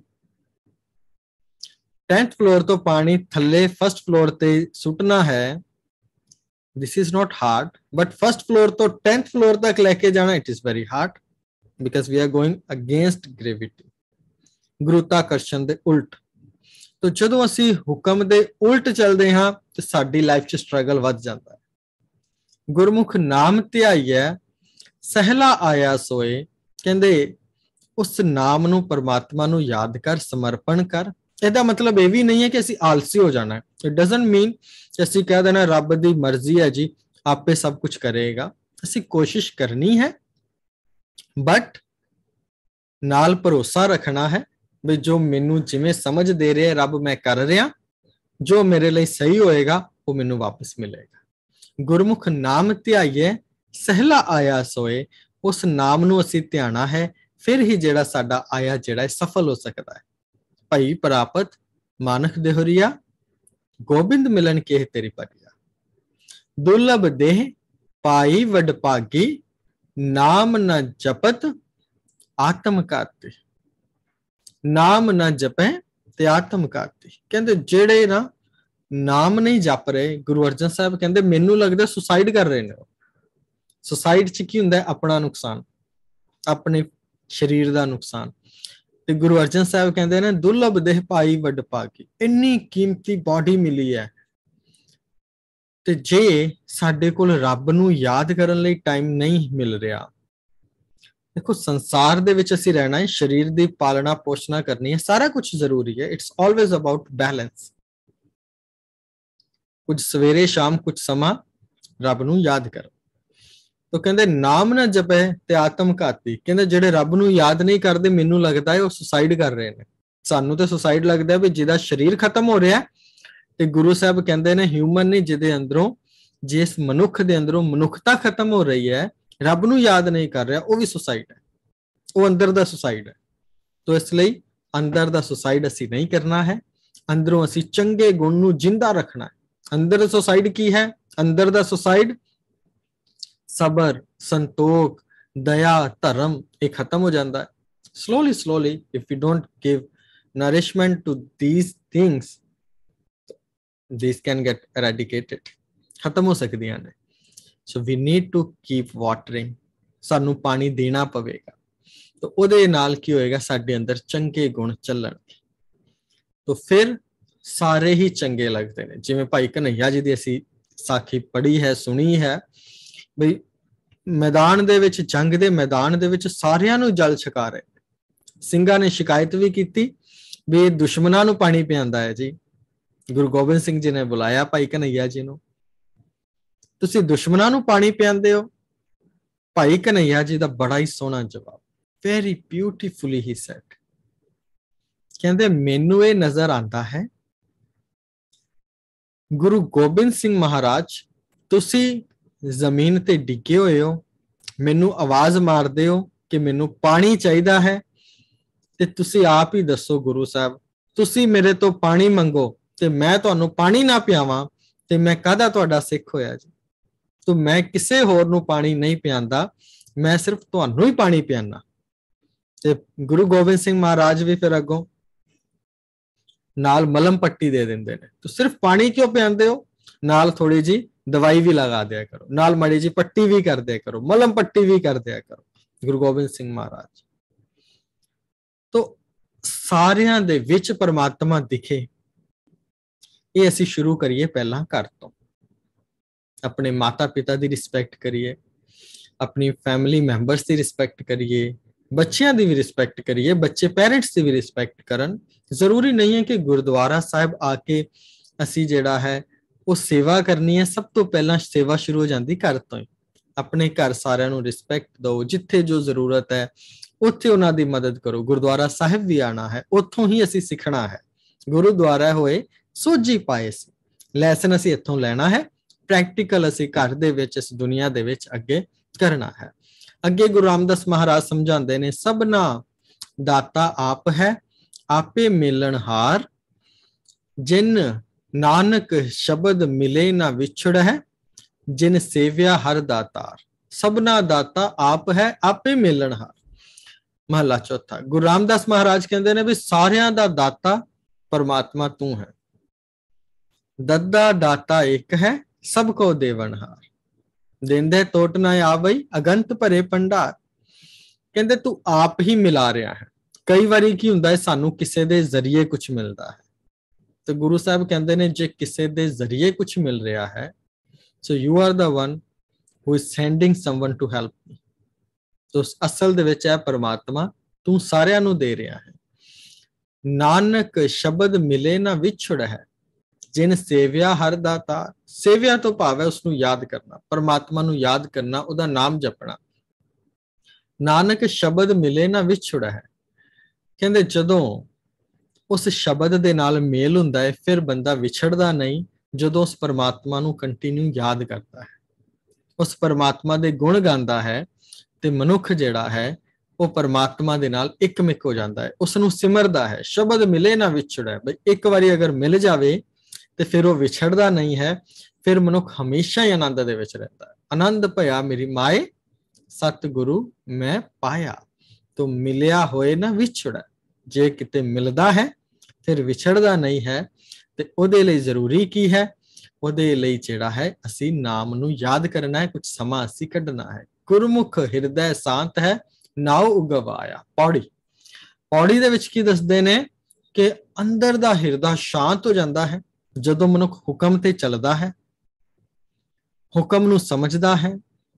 tenth floor ਤੋਂ ਪਾਣੀ ਥੱਲੇ ਫਸਟ ਫਲੋਰ ਤੇ ਸੁੱਟਣਾ ਹੈ, this is not hard, but first floor ਤੋਂ tenth floor ਤੱਕ ਲੈ ਕੇ ਜਾਣਾ, it is very hard, because we are going against gravity, ਗੁਰੂਤਾਕਰਸ਼ਣ ਦੇ ਉਲਟ। तो ਜਦੋਂ ਅਸੀਂ ਹੁਕਮ ਦੇ ਉਲਟ ਚੱਲਦੇ ਹਾਂ ਤੇ ਸਾਡੀ ਲਾਈਫ 'ਚ ਸਟਰਗਲ ਵੱਧ ਜਾਂਦਾ ਹੈ। ਗੁਰਮੁਖ ਨਾਮ ਧਿਆਈਐ, ਸਹਿਲਾ ਆਇਆ ਸੋਏ। ਕਹਿੰਦੇ ਉਸ ਨਾਮ ਨੂੰ, ਪਰਮਾਤਮਾ ਨੂੰ ਯਾਦ ਕਰ, ਸਮਰਪਣ ਕਰ। ਇਹਦਾ ਮਤਲਬ ਇਹ ਵੀ ਨਹੀਂ ਹੈ ਕਿ ਅਸੀਂ ਆਲਸੀ ਹੋ ਜਾਣਾ ਹੈ। ਇਟ ਡਜ਼ਨਟ ਮੀਨ ਕਿ ਅਸੀਂ ਕਹਿ ਦੇਣਾ ਰੱਬ ਦੀ ਮਰਜ਼ੀ ਹੈ ਜੀ, ਆਪੇ ਸਭ ਕੁਝ ਕਰੇਗਾ। ਅਸੀਂ ਕੋਸ਼ਿਸ਼ ਕਰਨੀ ਹੈ, ਬਟ ਨਾਲ ਭਰੋਸਾ ਰੱਖਣਾ ਹੈ ਵੀ ਜੋ ਮੈਨੂੰ ਜਿਵੇਂ ਸਮਝ ਦੇ ਰਿਹਾ ਰੱਬ, ਮੈਂ ਕਰ ਰਿਹਾ, ਜੋ ਮੇਰੇ ਲਈ ਸਹੀ ਹੋਏਗਾ ਉਹ ਮੈਨੂੰ ਵਾਪਸ ਮਿਲੇਗਾ। ਗੁਰਮੁਖ ਨਾਮ ਧਿਆਈਏ, ਸਹਿਲਾ ਆਇਆ ਸੋਏ। ਉਸ ਨਾਮ ਨੂੰ ਅਸੀਂ ਧਿਆਣਾ ਹੈ, ਫਿਰ ਹੀ ਜਿਹੜਾ ਸਾਡਾ ਆਇਆ ਜਿਹੜਾ ਹੈ ਸਫਲ ਹੋ ਸਕਦਾ ਹੈ। ਭਈ ਪ੍ਰਾਪਤ ਮਾਨਕ ਦੇਹੁਰੀਆ, ਗੋਬਿੰਦ ਮਿਲਨ ਕੇ ਤੇਰੀ ਪਰਿਆ। ਦੁਰਲਭ ਦੇਹ ਪਾਈ ਵਡ ਭਾਗੀ, ਨਾਮ ਨ ਜਪਤ ਆਤਮ ਘਾਤੀ। ਨਾਮ ਨਾ ਜਪੈ ਤੇ ਆਤਮ ਘਾਤੀ। ਕਹਿੰਦੇ ਜਿਹੜੇ ਨਾ ਨਾਮ ਨਹੀਂ ਜਪ ਰਹੇ, ਗੁਰੂ ਅਰਜਨ ਸਾਹਿਬ ਕਹਿੰਦੇ ਮੈਨੂੰ ਲੱਗਦਾ ਸੁਸਾਈਡ ਕਰ ਰਹੇ ਨੇ। ਸੁਸਾਈਡ 'ਚ ਕੀ ਹੁੰਦਾ? ਆਪਣਾ ਨੁਕਸਾਨ, ਆਪਣੇ ਸਰੀਰ ਦਾ ਨੁਕਸਾਨ। ਤੇ ਗੁਰੂ ਅਰਜਨ ਸਾਹਿਬ ਕਹਿੰਦੇ ਨੇ ਦੁਰਲਭ ਦੇਹ ਪਾਈ ਵੱਡ ਭਾਗੀ। ਇੰਨੀ ਕੀਮਤੀ ਬਾਡੀ ਮਿਲੀ ਹੈ, ਤੇ ਜੇ ਸਾਡੇ ਕੋਲ ਰੱਬ ਨੂੰ ਯਾਦ ਕਰਨ ਲਈ ਟਾਈਮ ਨਹੀਂ ਮਿਲ ਰਿਹਾ, ਦੇਖੋ ਸੰਸਾਰ ਦੇ ਵਿੱਚ ਅਸੀਂ ਰਹਿਣਾ ਹੈ, ਸਰੀਰ ਦੀ ਪਾਲਣਾ ਪੋਸ਼ਣਾ ਕਰਨੀ ਹੈ, ਸਾਰਾ ਕੁਝ ਜ਼ਰੂਰੀ ਹੈ। It's always about balance. ਕੁਝ ਸਵੇਰੇ ਸ਼ਾਮ ਕੁਝ ਸਮਾਂ ਰੱਬ ਨੂੰ ਯਾਦ ਕਰੋ। ਤਾਂ ਕਹਿੰਦੇ ਨਾਮ ਨਾ ਜਪੇ ਤੇ ਆਤਮ ਘਾਤੀ। ਕਹਿੰਦੇ ਜਿਹੜੇ ਰੱਬ ਨੂੰ ਯਾਦ ਨਹੀਂ ਕਰਦੇ, ਮੈਨੂੰ ਲੱਗਦਾ ਹੈ ਉਹ ਸੁਸਾਈਡ ਕਰ ਰਹੇ ਨੇ। ਸਾਨੂੰ ਤੇ ਸੁਸਾਈਡ ਲੱਗਦਾ ਵੀ ਜਿਹਦਾ ਸਰੀਰ ਖਤਮ ਹੋ ਰਿਹਾ, ਤੇ ਗੁਰੂ ਸਾਹਿਬ ਕਹਿੰਦੇ ਨੇ ਹਿਊਮਨ ਨੇ ਜਿਹਦੇ ਅੰਦਰੋਂ, ਜਿਸ ਮਨੁੱਖ ਦੇ ਅੰਦਰੋਂ ਮਨੁੱਖਤਾ ਖਤਮ ਹੋ ਰਹੀ ਹੈ, ਰੱਬ ਨੂੰ ਯਾਦ ਨਹੀਂ ਕਰ ਰਿਹਾ, ਉਹ ਵੀ ਸੁਸਾਈਡ ਹੈ, ਉਹ ਅੰਦਰ ਦਾ ਸੁਸਾਈਡ ਹੈ। ਤੋ ਇਸ ਲਈ ਅੰਦਰ ਦਾ ਸੁਸਾਈਡ ਅਸੀਂ ਨਹੀਂ ਕਰਨਾ ਹੈ, ਅੰਦਰੋਂ ਅਸੀਂ ਚੰਗੇ ਗੁਣ ਨੂੰ ਜਿੰਦਾ ਰੱਖਣਾ ਹੈ। ਅੰਦਰ ਦਾ ਸੁਸਾਈਡ ਕੀ ਹੈ? ਅੰਦਰ ਦਾ ਸੁਸਾਈਡ ਸਬਰ, ਸੰਤੋਖ, ਦਇਆ, ਧਰਮ, ਇਹ ਖਤਮ ਹੋ ਜਾਂਦਾ ਹੈ। Slowly slowly if you don't give nourishment to these things, these can get eradicated, ਖਤਮ ਹੋ ਸਕਦੀਆਂ ਨੇ। So we need to keep watering, ਸਾਨੂੰ ਪਾਣੀ ਦੇਣਾ ਪਵੇਗਾ। तो ਉਹਦੇ ਨਾਲ ਕੀ ਹੋਏਗਾ? ਸਾਡੇ ਅੰਦਰ ਚੰਗੇ ਗੁਣ ਚੱਲਣਗੇ। तो ਫਿਰ ਸਾਰੇ ਹੀ ਚੰਗੇ ਲੱਗਦੇ ਨੇ। ਜਿਵੇਂ ਭਾਈ ਕਨਈਆ ਜੀ ਦੀ ਅਸੀਂ ਸਾਖੀ ਪੜ੍ਹੀ ਹੈ, ਸੁਣੀ ਹੈ, ਬਈ ਮੈਦਾਨ ਦੇ ਵਿੱਚ, ਜੰਗ ਦੇ ਮੈਦਾਨ ਦੇ ਵਿੱਚ ਸਾਰਿਆਂ ਨੂੰ ਜਲ ਛਕਾ ਰਹੇ। ਸਿੰਘਾਂ ਨੇ ਸ਼ਿਕਾਇਤ ਵੀ ਕੀਤੀ ਵੀ ਇਹ ਦੁਸ਼ਮਣਾਂ ਨੂੰ ਪਾਣੀ ਪਿਆਉਂਦਾ ਹੈ ਜੀ। ਗੁਰੂ ਗੋਬਿੰਦ ਸਿੰਘ ਜੀ ਨੇ ਬੁਲਾਇਆ ਭਾਈ ਕਨਈਆ ਜੀ ਨੂੰ, ਤੁਸੀਂ ਦੁਸ਼ਮਣਾਂ ਨੂੰ ਪਾਣੀ ਪਿਆਉਂਦੇ ਹੋ? ਭਾਈ ਕਨਈਆ ਜੀ ਦਾ ਬੜਾ ਹੀ ਸੋਹਣਾ ਜਵਾਬ, ਵੈਰੀ ਬਿਊਟੀਫੁਲੀ ਹੀ ਸੈਡ, ਕਹਿੰਦੇ ਮੈਨੂੰ ਇਹ ਨਜ਼ਰ ਆਉਂਦਾ ਹੈ ਗੁਰੂ ਗੋਬਿੰਦ ਸਿੰਘ ਮਹਾਰਾਜ, ਤੁਸੀਂ ਜ਼ਮੀਨ ਤੇ ਡਿੱਗੇ ਹੋਏ ਹੋ, ਮੈਨੂੰ ਆਵਾਜ਼ ਮਾਰਦੇ ਹੋ ਕਿ ਮੈਨੂੰ ਪਾਣੀ ਚਾਹੀਦਾ ਹੈ, ਤੇ ਤੁਸੀਂ ਆਪ ਹੀ ਦੱਸੋ ਗੁਰੂ ਸਾਹਿਬ, ਤੁਸੀਂ ਮੇਰੇ ਤੋਂ ਪਾਣੀ ਮੰਗੋ ਤੇ ਮੈਂ ਤੁਹਾਨੂੰ ਪਾਣੀ ਨਾ ਪਿਆਵਾਂ ਤੇ ਮੈਂ ਕਾਹਦਾ ਤੁਹਾਡਾ ਸਿੱਖ ਹੋਇਆ ਜੀ? ਤੋ ਮੈਂ ਕਿਸੇ ਹੋਰ ਨੂੰ ਪਾਣੀ ਨਹੀਂ ਪਿਆਂਦਾ, ਮੈਂ ਸਿਰਫ ਤੁਹਾਨੂੰ ਹੀ ਪਾਣੀ ਪਿਆਣਾ। ਤੇ ਗੁਰੂ ਗੋਬਿੰਦ ਸਿੰਘ ਮਹਾਰਾਜ ਵੀ ਫਿਰ ਅੱਗੋਂ ਨਾਲ ਮਲਮ ਪੱਟੀ ਦੇ ਦਿੰਦੇ ਨੇ, ਤੋ ਸਿਰਫ ਪਾਣੀ ਕਿਉਂ ਪਿਆਉਂਦੇ ਹੋ? ਨਾਲ ਥੋੜੀ ਜੀ ਦਵਾਈ ਵੀ ਲਗਾ ਦਿਆ ਕਰੋ, ਨਾਲ ਮੜੀ ਜੀ ਪੱਟੀ ਵੀ ਕਰ ਦਿਆ ਕਰੋ, ਮਲਮ ਪੱਟੀ ਵੀ ਕਰ ਦਿਆ ਕਰੋ। ਗੁਰੂ ਗੋਬਿੰਦ ਸਿੰਘ ਮਹਾਰਾਜ ਤੋ ਸਾਰਿਆਂ ਦੇ ਵਿੱਚ ਪਰਮਾਤਮਾ ਦਿਖੇ, ਇਹ ਅਸੀਂ ਸ਼ੁਰੂ ਕਰੀਏ ਪਹਿਲਾਂ ਘਰ ਤੋਂ। ਆਪਣੇ ਮਾਤਾ ਪਿਤਾ ਦੀ ਰਿਸਪੈਕਟ ਕਰੀਏ, ਆਪਣੀ ਫੈਮਿਲੀ ਮੈਂਬਰਸ ਦੀ ਰਿਸਪੈਕਟ ਕਰੀਏ, ਬੱਚਿਆਂ ਦੀ ਵੀ ਰਿਸਪੈਕਟ ਕਰੀਏ, ਬੱਚੇ ਪੈਰੈਂਟਸ ਦੀ ਵੀ ਰਿਸਪੈਕਟ ਕਰਨ। ਜ਼ਰੂਰੀ ਨਹੀਂ ਹੈ ਕਿ ਗੁਰਦੁਆਰਾ ਸਾਹਿਬ ਆ ਕੇ ਅਸੀਂ ਜਿਹੜਾ ਹੈ ਉਹ ਸੇਵਾ ਕਰਨੀ ਹੈ। ਸਭ ਤੋਂ ਪਹਿਲਾਂ ਸੇਵਾ ਸ਼ੁਰੂ ਹੋ ਜਾਂਦੀ ਘਰ ਤੋਂ ਹੀ। ਆਪਣੇ ਘਰ ਸਾਰਿਆਂ ਨੂੰ ਰਿਸਪੈਕਟ ਦਿਓ, ਜਿੱਥੇ ਜੋ ਜ਼ਰੂਰਤ ਹੈ ਉੱਥੇ ਉਹਨਾਂ ਦੀ ਮਦਦ ਕਰੋ। ਗੁਰਦੁਆਰਾ ਸਾਹਿਬ ਵੀ ਆਣਾ ਹੈ, ਉੱਥੋਂ ਹੀ ਅਸੀਂ ਸਿੱਖਣਾ ਹੈ। ਗੁਰਦੁਆਰਾ ਹੋਏ ਸੋਝੀ ਪਾਏ ਸੀ, ਲੈਸਨ ਅਸੀਂ ਇੱਥੋਂ ਲੈਣਾ ਹੈ, ਪ੍ਰੈਕਟੀਕਲ ਅਸੀਂ ਘਰ ਦੇ ਵਿੱਚ, ਇਸ ਦੁਨੀਆ ਦੇ ਵਿੱਚ ਅੱਗੇ ਕਰਨਾ ਹੈ। ਅੱਗੇ ਗੁਰੂ ਰਾਮਦਾਸ ਮਹਾਰਾਜ ਸਮਝਾਉਂਦੇ ਨੇ, ਸਭਨਾ ਦਾਤਾ ਆਪ ਹੈ, ਆਪੇ ਮਿਲਣਹਾਰ, ਜਿਨ ਨਾਨਕ ਸ਼ਬਦ ਮਿਲੇ ਨਾ ਵਿਛੜ ਹੈ, ਜਿਨ ਸੇਵਿਆ ਹਰ ਦਾਤਾਰ। ਸਭਨਾ ਦਾਤਾ ਆਪ ਹੈ, ਆਪੇ ਮਿਲਣਹਾਰ। ਮਹਲਾ ਚੌਥਾ। ਗੁਰੂ ਰਾਮਦਾਸ ਮਹਾਰਾਜ ਕਹਿੰਦੇ ਨੇ ਵੀ ਸਾਰਿਆਂ ਦਾ ਦਾਤਾ ਪਰਮਾਤਮਾ ਤੂੰ ਹੈ। ਦੱਦਾ ਦਾਤਾ ਇੱਕ ਹੈ, ਸਭ ਕੋ ਦੇਵਨਹਾਰ। ਦੇਂਦੇ ਟੋਟ ਨਾ ਆਵਈ, ਅਗੰਤ ਭਰੇ ਭੰਡਾਰ। ਕਹਿੰਦੇ ਤੂੰ ਆਪ ਹੀ ਮਿਲਾ ਰਿਹਾ ਹੈ। ਕਈ ਵਾਰੀ ਕੀ ਹੁੰਦਾ ਹੈ, ਸਾਨੂੰ ਕਿਸੇ ਦੇ ਜ਼ਰੀਏ ਕੁਝ ਮਿਲਦਾ ਹੈ, ਤੇ ਗੁਰੂ ਸਾਹਿਬ ਕਹਿੰਦੇ ਨੇ ਜੇ ਕਿਸੇ ਦੇ ਜ਼ਰੀਏ ਕੁਝ ਮਿਲ ਰਿਹਾ ਹੈ, so you are the one who is sending someone to help me। ਤੋ ਅਸਲ ਦੇ ਵਿੱਚ ਹੈ ਪਰਮਾਤਮਾ, ਤੂੰ ਸਾਰਿਆਂ ਨੂੰ ਦੇ ਰਿਹਾ ਹੈ। ਨਾਨਕ ਸ਼ਬਦ ਮਿਲੇ ਨਾ ਵਿਛੜ ਹੈ, ਜਿਨ ਸੇਵਿਆ ਹਰ ਦਾਤਾਰ। ਸੇਵਿਆ ਤੋਂ ਭਾਵ ਹੈ ਉਸਨੂੰ ਯਾਦ ਕਰਨਾ, ਪਰਮਾਤਮਾ ਨੂੰ ਯਾਦ ਕਰਨਾ, ਉਹਦਾ ਨਾਮ ਜਪਣਾ। ਨਾਨਕ ਸ਼ਬਦ ਮਿਲੇ ਨਾ ਵਿਛੜ ਹੈ, ਕਹਿੰਦੇ ਜਦੋਂ ਉਸ ਸ਼ਬਦ ਦੇ ਨਾਲ ਮੇਲ ਹੁੰਦਾ ਹੈ ਫਿਰ ਬੰਦਾ ਵਿਛੜਦਾ ਨਹੀਂ। ਜਦੋਂ ਉਸ ਪਰਮਾਤਮਾ ਨੂੰ ਕੰਟੀਨਿਊ ਯਾਦ ਕਰਦਾ ਹੈ, ਉਸ ਪਰਮਾਤਮਾ ਦੇ ਗੁਣ ਗਾਉਂਦਾ ਹੈ, ਤੇ ਮਨੁੱਖ ਜਿਹੜਾ ਹੈ ਉਹ ਪਰਮਾਤਮਾ ਦੇ ਨਾਲ ਇੱਕਮਿਕ ਹੋ ਜਾਂਦਾ ਹੈ, ਉਸ ਨੂੰ ਸਿਮਰਦਾ ਹੈ। ਸ਼ਬਦ ਮਿਲੇ ਨਾ ਵਿਛੜ ਹੈ, ਬਈ ਇੱਕ ਵਾਰੀ ਅਗਰ ਮਿਲ ਜਾਵੇ ਤੇ ਫਿਰ ਉਹ ਵਿਛੜਦਾ ਨਹੀਂ ਹੈ, ਫਿਰ ਮਨੁੱਖ ਹਮੇਸ਼ਾ ਹੀ ਆਨੰਦ ਦੇ ਵਿੱਚ ਰਹਿੰਦਾ ਹੈ। ਆਨੰਦ ਭਇਆ ਮੇਰੀ ਮਾਏ, ਸਤਿਗੁਰੂ ਮੈਂ ਪਾਇਆ। ਤੋ ਮਿਲਿਆ ਹੋਏ ਨਾ ਵਿਛੜ, ਜੇ ਕਿਤੇ ਮਿਲਦਾ ਹੈ ਫਿਰ ਵਿਛੜਦਾ ਨਹੀਂ ਹੈ। ਤੇ ਉਹਦੇ ਲਈ ਜ਼ਰੂਰੀ ਕੀ ਹੈ? ਉਹਦੇ ਲਈ ਜਿਹੜਾ ਹੈ ਅਸੀਂ ਨਾਮ ਨੂੰ ਯਾਦ ਕਰਨਾ ਹੈ, ਕੁਝ ਸਮਾਂ ਅਸੀਂ ਕੱਢਣਾ ਹੈ। ਗੁਰਮੁਖ ਹਿਰਦੈ ਸ਼ਾਂਤ ਹੈ, ਨਾਉ ਉਗਵਾਇਆ। ਪੌੜੀ ਪੌੜੀ ਦੇ ਵਿੱਚ ਕੀ ਦੱਸਦੇ ਨੇ ਕਿ ਅੰਦਰ ਦਾ ਹਿਰਦਾ ਸ਼ਾਂਤ ਹੋ ਜਾਂਦਾ ਹੈ ਜਦੋਂ ਮਨੁੱਖ ਹੁਕਮ ਤੇ ਚੱਲਦਾ ਹੈ, ਹੁਕਮ ਨੂੰ ਸਮਝਦਾ ਹੈ।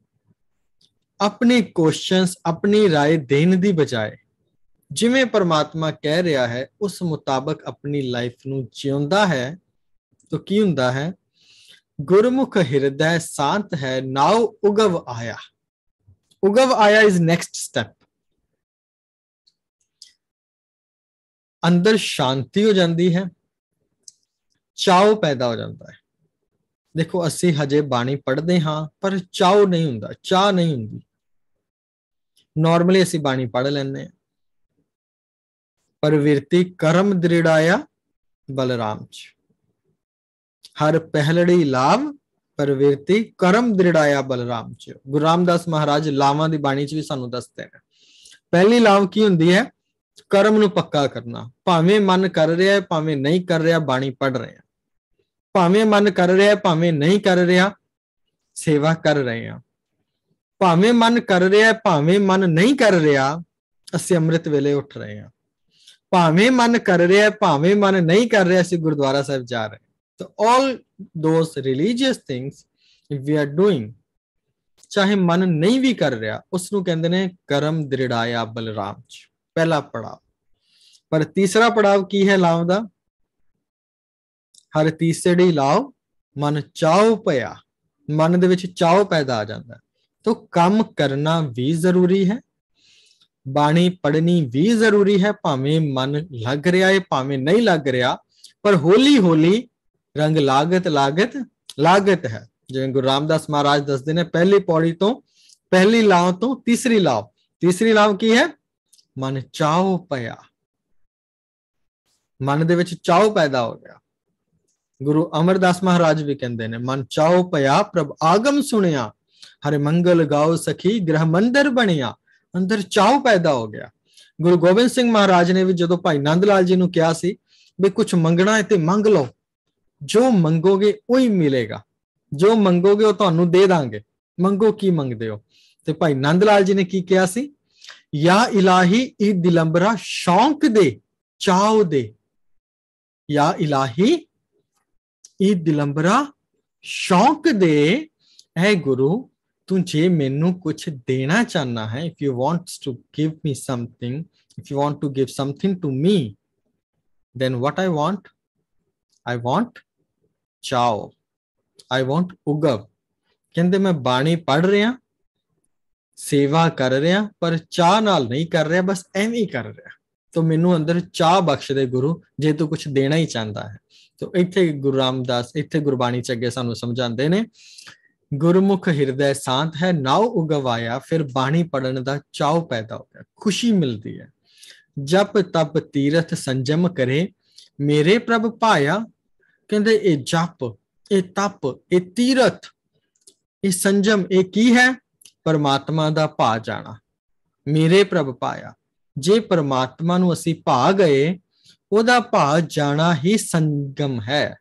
ਆਪਣੇ ਕੁਐਸਚਨਸ, ਆਪਣੀ ਰਾਏ ਦੇਣ ਦੀ ਬਜਾਏ ਜਿਵੇਂ ਪਰਮਾਤਮਾ ਕਹਿ ਰਿਹਾ ਹੈ ਉਸ ਮੁਤਾਬਕ ਆਪਣੀ ਲਾਈਫ ਨੂੰ ਜਿਉਂਦਾ ਹੈ, ਤਾਂ ਕੀ ਹੁੰਦਾ ਹੈ? ਗੁਰਮੁਖ ਹਿਰਦੈ ਸ਼ਾਂਤ ਹੈ, ਨਾਉ ਉਗਵ ਆਇਆ। ਉਗਵ ਆਇਆ ਇਜ਼ ਨੈਕਸਟ ਸਟੈਪ। ਅੰਦਰ ਸ਼ਾਂਤੀ ਹੋ ਜਾਂਦੀ ਹੈ, ਚਾਉ ਪੈਦਾ ਹੋ ਜਾਂਦਾ ਹੈ। ਦੇਖੋ ਅਸੀਂ ਹਜੇ ਬਾਣੀ ਪੜ੍ਹਦੇ ਹਾਂ ਪਰ ਚਾਉ ਨਹੀਂ ਹੁੰਦਾ, ਚਾਹ ਨਹੀਂ ਹੁੰਦੀ। ਨਾਰਮਲੀ ਅਸੀਂ ਬਾਣੀ ਪੜ੍ਹ ਲੈਂਦੇ ਹਾਂ। ਪ੍ਰਵਿਰਤੀ ਕਰਮ ਦ੍ਰਿੜਾਇਆ ਬਲਰਾਮ ਚ, ਹਰ ਪਹਿਲੜੀ ਲਾਭ ਪ੍ਰਵਿਰਤੀ ਕਰਮ ਦ੍ਰਿੜਾਇਆ ਬਲਰਾਮ ਚ। ਗੁਰੂ ਰਾਮਦਾਸ ਮਹਾਰਾਜ ਲਾਵਾਂ ਦੀ ਬਾਣੀ ਚ ਵੀ ਸਾਨੂੰ ਦੱਸਦੇ ਨੇ। ਪਹਿਲੀ ਲਾਭ ਕੀ ਹੁੰਦੀ ਹੈ? ਕਰਮ ਨੂੰ ਪੱਕਾ ਕਰਨਾ। ਭਾਵੇਂ ਮਨ ਕਰ ਰਿਹਾ ਹੈ, ਭਾਵੇਂ ਨਹੀਂ ਕਰ ਰਿਹਾ, ਬਾਣੀ ਪੜ੍ਹ ਰਹੇ ਹਾਂ। ਭਾਵੇਂ ਮਨ ਕਰ ਰਿਹਾ, ਭਾਵੇਂ ਨਹੀਂ ਕਰ ਰਿਹਾ, ਸੇਵਾ ਕਰ ਰਹੇ ਹਾਂ। ਭਾਵੇਂ ਮਨ ਕਰ ਰਿਹਾ, ਭਾਵੇਂ ਮਨ ਨਹੀਂ ਕਰ ਰਿਹਾ, ਅਸੀਂ ਅੰਮ੍ਰਿਤ ਵੇਲੇ ਉੱਠ ਰਹੇ ਹਾਂ। ਭਾਵੇਂ ਮਨ ਕਰ ਰਿਹਾ ਭਾਵੇਂ ਮਨ ਨਹੀਂ ਕਰ ਰਿਹਾ, ਅਸੀਂ ਗੁਰਦੁਆਰਾ ਸਾਹਿਬ ਜਾ ਰਹੇ। So all those religious things if we are doing, ਚਾਹੇ ਮਨ ਨਹੀਂ ਵੀ ਕਰ ਰਿਹਾ, ਉਸ ਨੂੰ ਕਹਿੰਦੇ ਨੇ ਕਰਮ ਦ੍ਰਿੜਾਇਆ ਬਲਰਾਮ ਚ, ਪਹਿਲਾ ਪੜਾਅ। ਪਰ ਤੀਸਰਾ ਪੜਾਅ ਕੀ ਹੈ ਲਾਭ ਦਾ? ਹਰ ਤੀਸਰੀ ਲਾਭ ਮਨ ਚਾਉ ਪਿਆ, ਮਨ ਦੇ ਵਿੱਚ ਚਾਉ ਪੈਦਾ ਆ ਜਾਂਦਾ। ਤਾਂ ਕੰਮ ਕਰਨਾ ਵੀ ਜ਼ਰੂਰੀ ਹੈ, ਬਾਣੀ ਪੜ੍ਹਨੀ ਵੀ ਜ਼ਰੂਰੀ ਹੈ, ਭਾਵੇਂ ਮਨ ਲੱਗ ਰਿਹਾ ਹੈ ਭਾਵੇਂ ਨਹੀਂ ਲੱਗ ਰਿਹਾ, ਪਰ ਹੌਲੀ ਹੌਲੀ ਰੰਗ ਲਾਗਤ ਲਾਗਤ ਲਾਗਤ ਹੈ। ਜਿਵੇਂ ਗੁਰੂ ਰਾਮਦਾਸ ਮਹਾਰਾਜ ਦੱਸਦੇ ਨੇ, ਪਹਿਲੀ ਪੌੜੀ ਤੋਂ ਪਹਿਲੀ ਲਾਭ ਤੋਂ ਤੀਸਰੀ ਲਾਭ। ਤੀਸਰੀ ਲਾਭ ਕੀ ਹੈ? ਮਨ ਚਾਉ ਪਿਆ, ਮਨ ਦੇ ਵਿੱਚ ਚਾਉ ਪੈਦਾ ਹੋ ਗਿਆ। ਗੁਰੂ ਅਮਰਦਾਸ ਮਹਾਰਾਜ ਵੀ ਕਹਿੰਦੇ ਨੇ, ਮਨ ਚਾਉ ਪਿਆ ਪ੍ਰਭ ਆਗਮ ਸੁਣਿਆ, ਹਰਿ ਮੰਗਲ ਗਾਓ ਸਖੀ ਗ੍ਰਹ ਮੰਦਰ ਬਣਿਆ। ਅੰਦਰ ਚਾਉ ਪੈਦਾ ਹੋ ਗਿਆ। ਗੁਰੂ ਗੋਬਿੰਦ ਸਿੰਘ ਮਹਾਰਾਜ ਨੇ ਵੀ ਜਦੋਂ ਭਾਈ ਨੰਦ ਲਾਲ ਜੀ ਨੂੰ ਕਿਹਾ ਸੀ ਵੀ ਕੁਝ ਮੰਗਣਾ ਹੈ ਤੇ ਮੰਗ ਲਓ, ਜੋ ਮੰਗੋਗੇ ਉਹੀ ਮਿਲੇਗਾ, ਜੋ ਮੰਗੋਗੇ ਉਹ ਤੁਹਾਨੂੰ ਦੇ ਦਾਂਗੇ, ਮੰਗੋ ਕੀ ਮੰਗਦੇ ਹੋ। ਤੇ ਭਾਈ ਨੰਦ ਲਾਲ ਜੀ ਨੇ ਕੀ ਕਿਹਾ ਸੀ? ਯਾ ਇਲਾਹੀ ਇਹ ਦਿਲੰਬਰਾ ਸ਼ੌਂਕ ਦੇ ਚਾਉ ਦੇ, ਯਾ ਇਲਾਹੀ ਇਹ ਦਿਲੰਬਰਾ ਸ਼ੌਂਕ ਦੇ, ਐ ਗੁਰੂ ਤੂੰ ਜੇ ਮੈਨੂੰ ਕੁਝ ਦੇਣਾ ਚਾਹਨਾ ਹੈ, if you want to give me something, if you want to give something to me, then what I want? I want ਚਾਉ, I want ਉਗਵ। ਕਹਿੰਦੇ ਮੈਂ ਬਾਣੀ ਪੜ੍ਹ ਰਿਹਾ, ਸੇਵਾ ਕਰ ਰਿਹਾ, ਪਰ ਚਾਹ ਨਾਲ ਨਹੀਂ ਕਰ ਰਿਹਾ, ਬਸ ਐਵੇਂ ਹੀ ਕਰ ਰਿਹਾ। ਤਾਂ ਮੈਨੂੰ ਅੰਦਰ ਚਾਹ ਬਖਸ਼ ਦੇ ਗੁਰੂ, ਜੇ ਤੂੰ ਕੁਝ ਦੇਣਾ ਹੀ ਚਾਹੁੰਦਾ ਹੈ। ਤਾਂ ਇੱਥੇ ਗੁਰੂ ਰਾਮਦਾਸ ਇੱਥੇ ਗੁਰਬਾਣੀ ਚ ਅੱਗੇ ਸਾਨੂੰ ਸਮਝਾਉਂਦੇ ਨੇ, ਗੁਰਮੁਖ ਹਿਰਦੈ ਸ਼ਾਂਤ ਹੈ ਨਾਉ ਉਗਵਾਇਆ। ਫਿਰ ਬਾਣੀ ਪੜਨ ਦਾ ਚਾਉ ਪੈਦਾ ਹੋ ਗਿਆ, ਖੁਸ਼ੀ ਮਿਲਦੀ ਹੈ। ਜਪ ਤਪ ਤੀਰਥ ਸੰਜਮ ਕਰੇ ਮੇਰੇ ਪ੍ਰਭ ਭਾਇਆ। ਕਹਿੰਦੇ ਇਹ ਜਪ, ਇਹ ਤਪ, ਇਹ ਤੀਰਥ, ਇਹ ਸੰਜਮ, ਇਹ ਕੀ ਹੈ? ਪਰਮਾਤਮਾ ਦਾ ਭਾ ਜਾਣਾ, ਮੇਰੇ ਪ੍ਰਭ ਭਾਇਆ। ਜੇ ਪਰਮਾਤਮਾ ਨੂੰ ਅਸੀਂ ਭਾ ਗਏ, ਉਹਦਾ ਭਾ ਜਾਣਾ ਹੀ ਸੰਗਮ ਹੈ।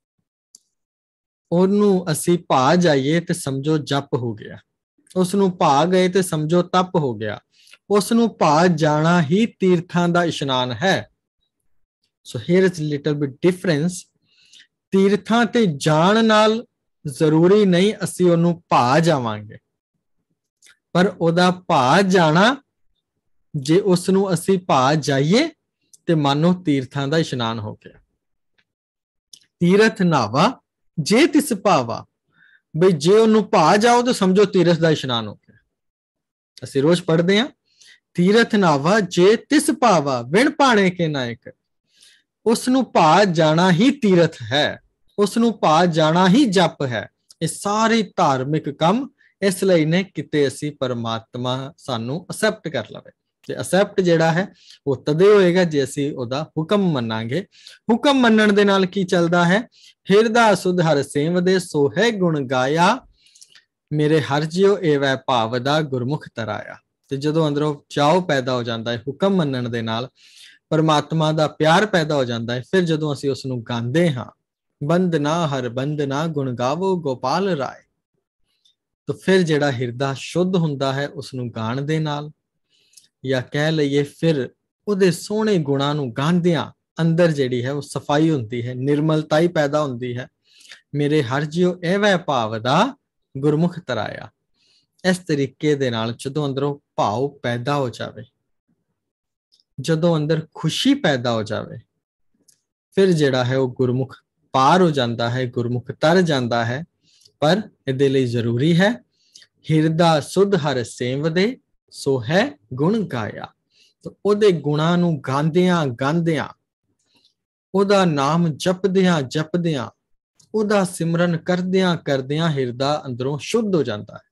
ਉਹਨੂੰ ਅਸੀਂ ਭਾ ਜਾਈਏ ਤੇ ਸਮਝੋ ਜਪ ਹੋ ਗਿਆ, ਉਸ ਨੂੰ ਭਾ ਗਏ ਤੇ ਸਮਝੋ ਤਪ ਹੋ ਗਿਆ, ਉਸ ਨੂੰ ਭਾ ਜਾਣਾ ਹੀ ਤੀਰਥਾਂ ਦਾ ਇਸ਼ਨਾਨ ਹੈ। So here is little bit difference. ਤੀਰਥਾਂ ਤੇ ਜਾਣ ਨਾਲ ਜ਼ਰੂਰੀ ਨਹੀਂ ਅਸੀਂ ਉਹਨੂੰ ਭਾ ਜਾਵਾਂਗੇ, ਪਰ ਉਹਦਾ ਭਾ ਜਾਣਾ, ਜੇ ਉਸ ਨੂੰ ਅਸੀਂ ਭਾ ਜਾਈਏ ਤੇ ਮਾਨੋ ਤੀਰਥਾਂ ਦਾ ਇਸ਼ਨਾਨ ਹੋ ਗਿਆ। ਤੀਰਥ ਨਾਵਾ ਜੇ ਤਿਸ ਭਾਵਾ, ਬਈ ਜੇ ਉਹਨੂੰ ਭਾ ਜਾਓ ਤਾਂ ਸਮਝੋ ਤੀਰਥ ਦਾ ਇਸ਼ਨਾਨ ਹੋ ਗਿਆ। ਅਸੀਂ ਰੋਜ਼ ਪੜ੍ਹਦੇ ਹਾਂ, ਤੀਰਥ ਨਾਵਾ ਜੇ ਤਿਸ ਭਾਵਾ ਵਿਣ ਭਾਣੇ ਕੇ ਨਾਇਕ। ਉਸ ਨੂੰ ਭਾ ਜਾਣਾ ਹੀ ਤੀਰਥ ਹੈ, ਉਸ ਨੂੰ ਭਾ ਜਾਣਾ ਹੀ ਜਪ ਹੈ। ਇਹ ਸਾਰੇ ਧਾਰਮਿਕ ਕੰਮ ਇਸ ਲਈ ਨੇ ਕਿਤੇ ਅਸੀਂ ਪਰਮਾਤਮਾ ਸਾਨੂੰ ਅਸੈਪਟ ਕਰ ਲਵੇ। ਤੇ ਅਸੈਪਟ ਜਿਹੜਾ ਹੈ ਉਹ ਤਦੇ ਹੋਏਗਾ ਜੇ ਅਸੀਂ ਉਹਦਾ ਹੁਕਮ ਮੰਨਾਂਗੇ। ਹੁਕਮ ਮੰਨਣ ਦੇ ਨਾਲ ਕੀ ਚੱਲਦਾ ਹੈ? ਹਿਰਦਾ ਸੁਧ ਹਰ ਸੇਵਦੇ ਸੋ ਹੈ ਗੁਣ ਗਾਇਆ, ਮੇਰੇ ਹਰ ਜਿਉ ਇਹ ਵੈ ਭਾਵ ਦਾ ਗੁਰਮੁਖ ਤਰਾਇਆ। ਤੇ ਜਦੋਂ ਅੰਦਰੋਂ ਚਾਉ ਪੈਦਾ ਹੋ ਜਾਂਦਾ ਹੈ ਹੁਕਮ ਮੰਨਣ ਦੇ ਨਾਲ, ਪਰਮਾਤਮਾ ਦਾ ਪਿਆਰ ਪੈਦਾ ਹੋ ਜਾਂਦਾ ਹੈ, ਫਿਰ ਜਦੋਂ ਅਸੀਂ ਉਸ ਨੂੰ ਗਾਉਂਦੇ ਹਾਂ, ਬੰਦਨਾ ਹਰ ਬੰਦਨਾ ਗੁਣ ਗਾਵੋ ਗੋਪਾਲ ਰਾਏ, ਤਾਂ ਫਿਰ ਜਿਹੜਾ ਹਿਰਦਾ ਸ਼ੁੱਧ ਹੁੰਦਾ ਹੈ ਉਸ ਨੂੰ ਗਾਣ ਦੇ ਨਾਲ, ਜਾਂ ਕਹਿ ਲਈਏ ਫਿਰ ਉਹਦੇ ਸੋਹਣੇ ਗੁਣਾਂ ਨੂੰ ਗਾਉਂਦਿਆਂ ਅੰਦਰ ਜਿਹੜੀ ਹੈ ਉਹ ਸਫਾਈ ਹੁੰਦੀ ਹੈ, ਨਿਰਮਲਤਾ ਹੀ ਪੈਦਾ ਹੁੰਦੀ ਹੈ। ਮੇਰੇ ਹਰ ਜਿਉ ਐਵੇਂ ਭਾਵ ਦਾ ਗੁਰਮੁਖ ਤਰਾਇਆ। ਇਸ ਤਰੀਕੇ ਦੇ ਨਾਲ ਜਦੋਂ ਅੰਦਰੋਂ ਭਾਵ ਪੈਦਾ ਹੋ ਜਾਵੇ, ਜਦੋਂ ਅੰਦਰ ਖੁਸ਼ੀ ਪੈਦਾ ਹੋ ਜਾਵੇ, ਫਿਰ ਜਿਹੜਾ ਹੈ ਉਹ ਗੁਰਮੁਖ ਪਾਰ ਹੋ ਜਾਂਦਾ ਹੈ, ਗੁਰਮੁਖ ਤਰ ਜਾਂਦਾ ਹੈ। ਪਰ ਇਹਦੇ ਲਈ ਜ਼ਰੂਰੀ ਹੈ ਹਿਰਦਾ ਸੁਧ ਹਰ ਸੇਵਦੇ ਸੋ ਹੈ ਗੁਣ ਗਾਇਆ। ਤਾਂ ਉਹਦੇ ਗੁਣਾਂ ਨੂੰ ਗਾਉਂਦਿਆਂ ਗਾਉਂਦਿਆਂ, ਉਹਦਾ ਨਾਮ ਜਪਦਿਆਂ ਜਪਦਿਆਂ, ਉਹਦਾ ਸਿਮਰਨ ਕਰਦਿਆਂ ਕਰਦਿਆਂ ਹਿਰਦਾ ਅੰਦਰੋਂ ਸ਼ੁੱਧ ਹੋ ਜਾਂਦਾ ਹੈ।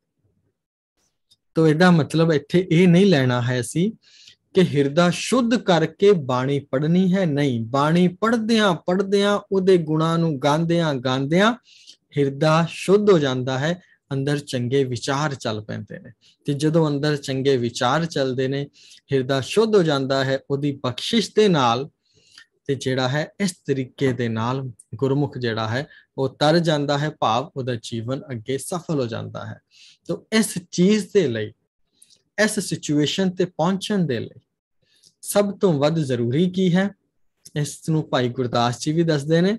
ਤਾਂ ਇਹਦਾ ਮਤਲਬ ਇੱਥੇ ਇਹ ਨਹੀਂ ਲੈਣਾ ਹੈ ਅਸੀਂ ਕਿ ਹਿਰਦਾ ਸ਼ੁੱਧ ਕਰਕੇ ਬਾਣੀ ਪੜ੍ਹਨੀ ਹੈ, ਨਹੀਂ। ਬਾਣੀ ਪੜ੍ਹਦਿਆਂ ਪੜ੍ਹਦਿਆਂ ਉਹਦੇ ਗੁਣਾਂ ਨੂੰ ਗਾਉਂਦਿਆਂ ਗਾਉਂਦਿਆਂ ਹਿਰਦਾ ਸ਼ੁੱਧ ਹੋ ਜਾਂਦਾ ਹੈ, ਅੰਦਰ ਚੰਗੇ ਵਿਚਾਰ ਚੱਲ ਪੈਂਦੇ ਨੇ। ਤੇ ਜਦੋਂ ਅੰਦਰ ਚੰਗੇ ਵਿਚਾਰ ਚੱਲਦੇ ਨੇ, ਹਿਰਦਾ ਸ਼ੁੱਧ ਹੋ ਜਾਂਦਾ ਹੈ ਉਹਦੀ ਬਖਸ਼ਿਸ਼ ਦੇ ਨਾਲ। ਤੇ ਜਿਹੜਾ ਹੈ ਇਸ ਤਰੀਕੇ ਦੇ ਨਾਲ ਗੁਰਮੁਖ ਜਿਹੜਾ ਹੈ ਉਹ ਤਰ ਜਾਂਦਾ ਹੈ, ਭਾਵ ਉਹਦਾ ਜੀਵਨ ਅੱਗੇ ਸਫਲ ਹੋ ਜਾਂਦਾ ਹੈ। ਤਾਂ ਇਸ ਚੀਜ਼ ਦੇ ਲਈ, ਇਸ ਸਿਚੁਏਸ਼ਨ ਤੇ ਪਹੁੰਚਣ ਦੇ ਲਈ सब तो वध जरूरी की है। इस नूं भाई गुरदास जी भी दसदे ने,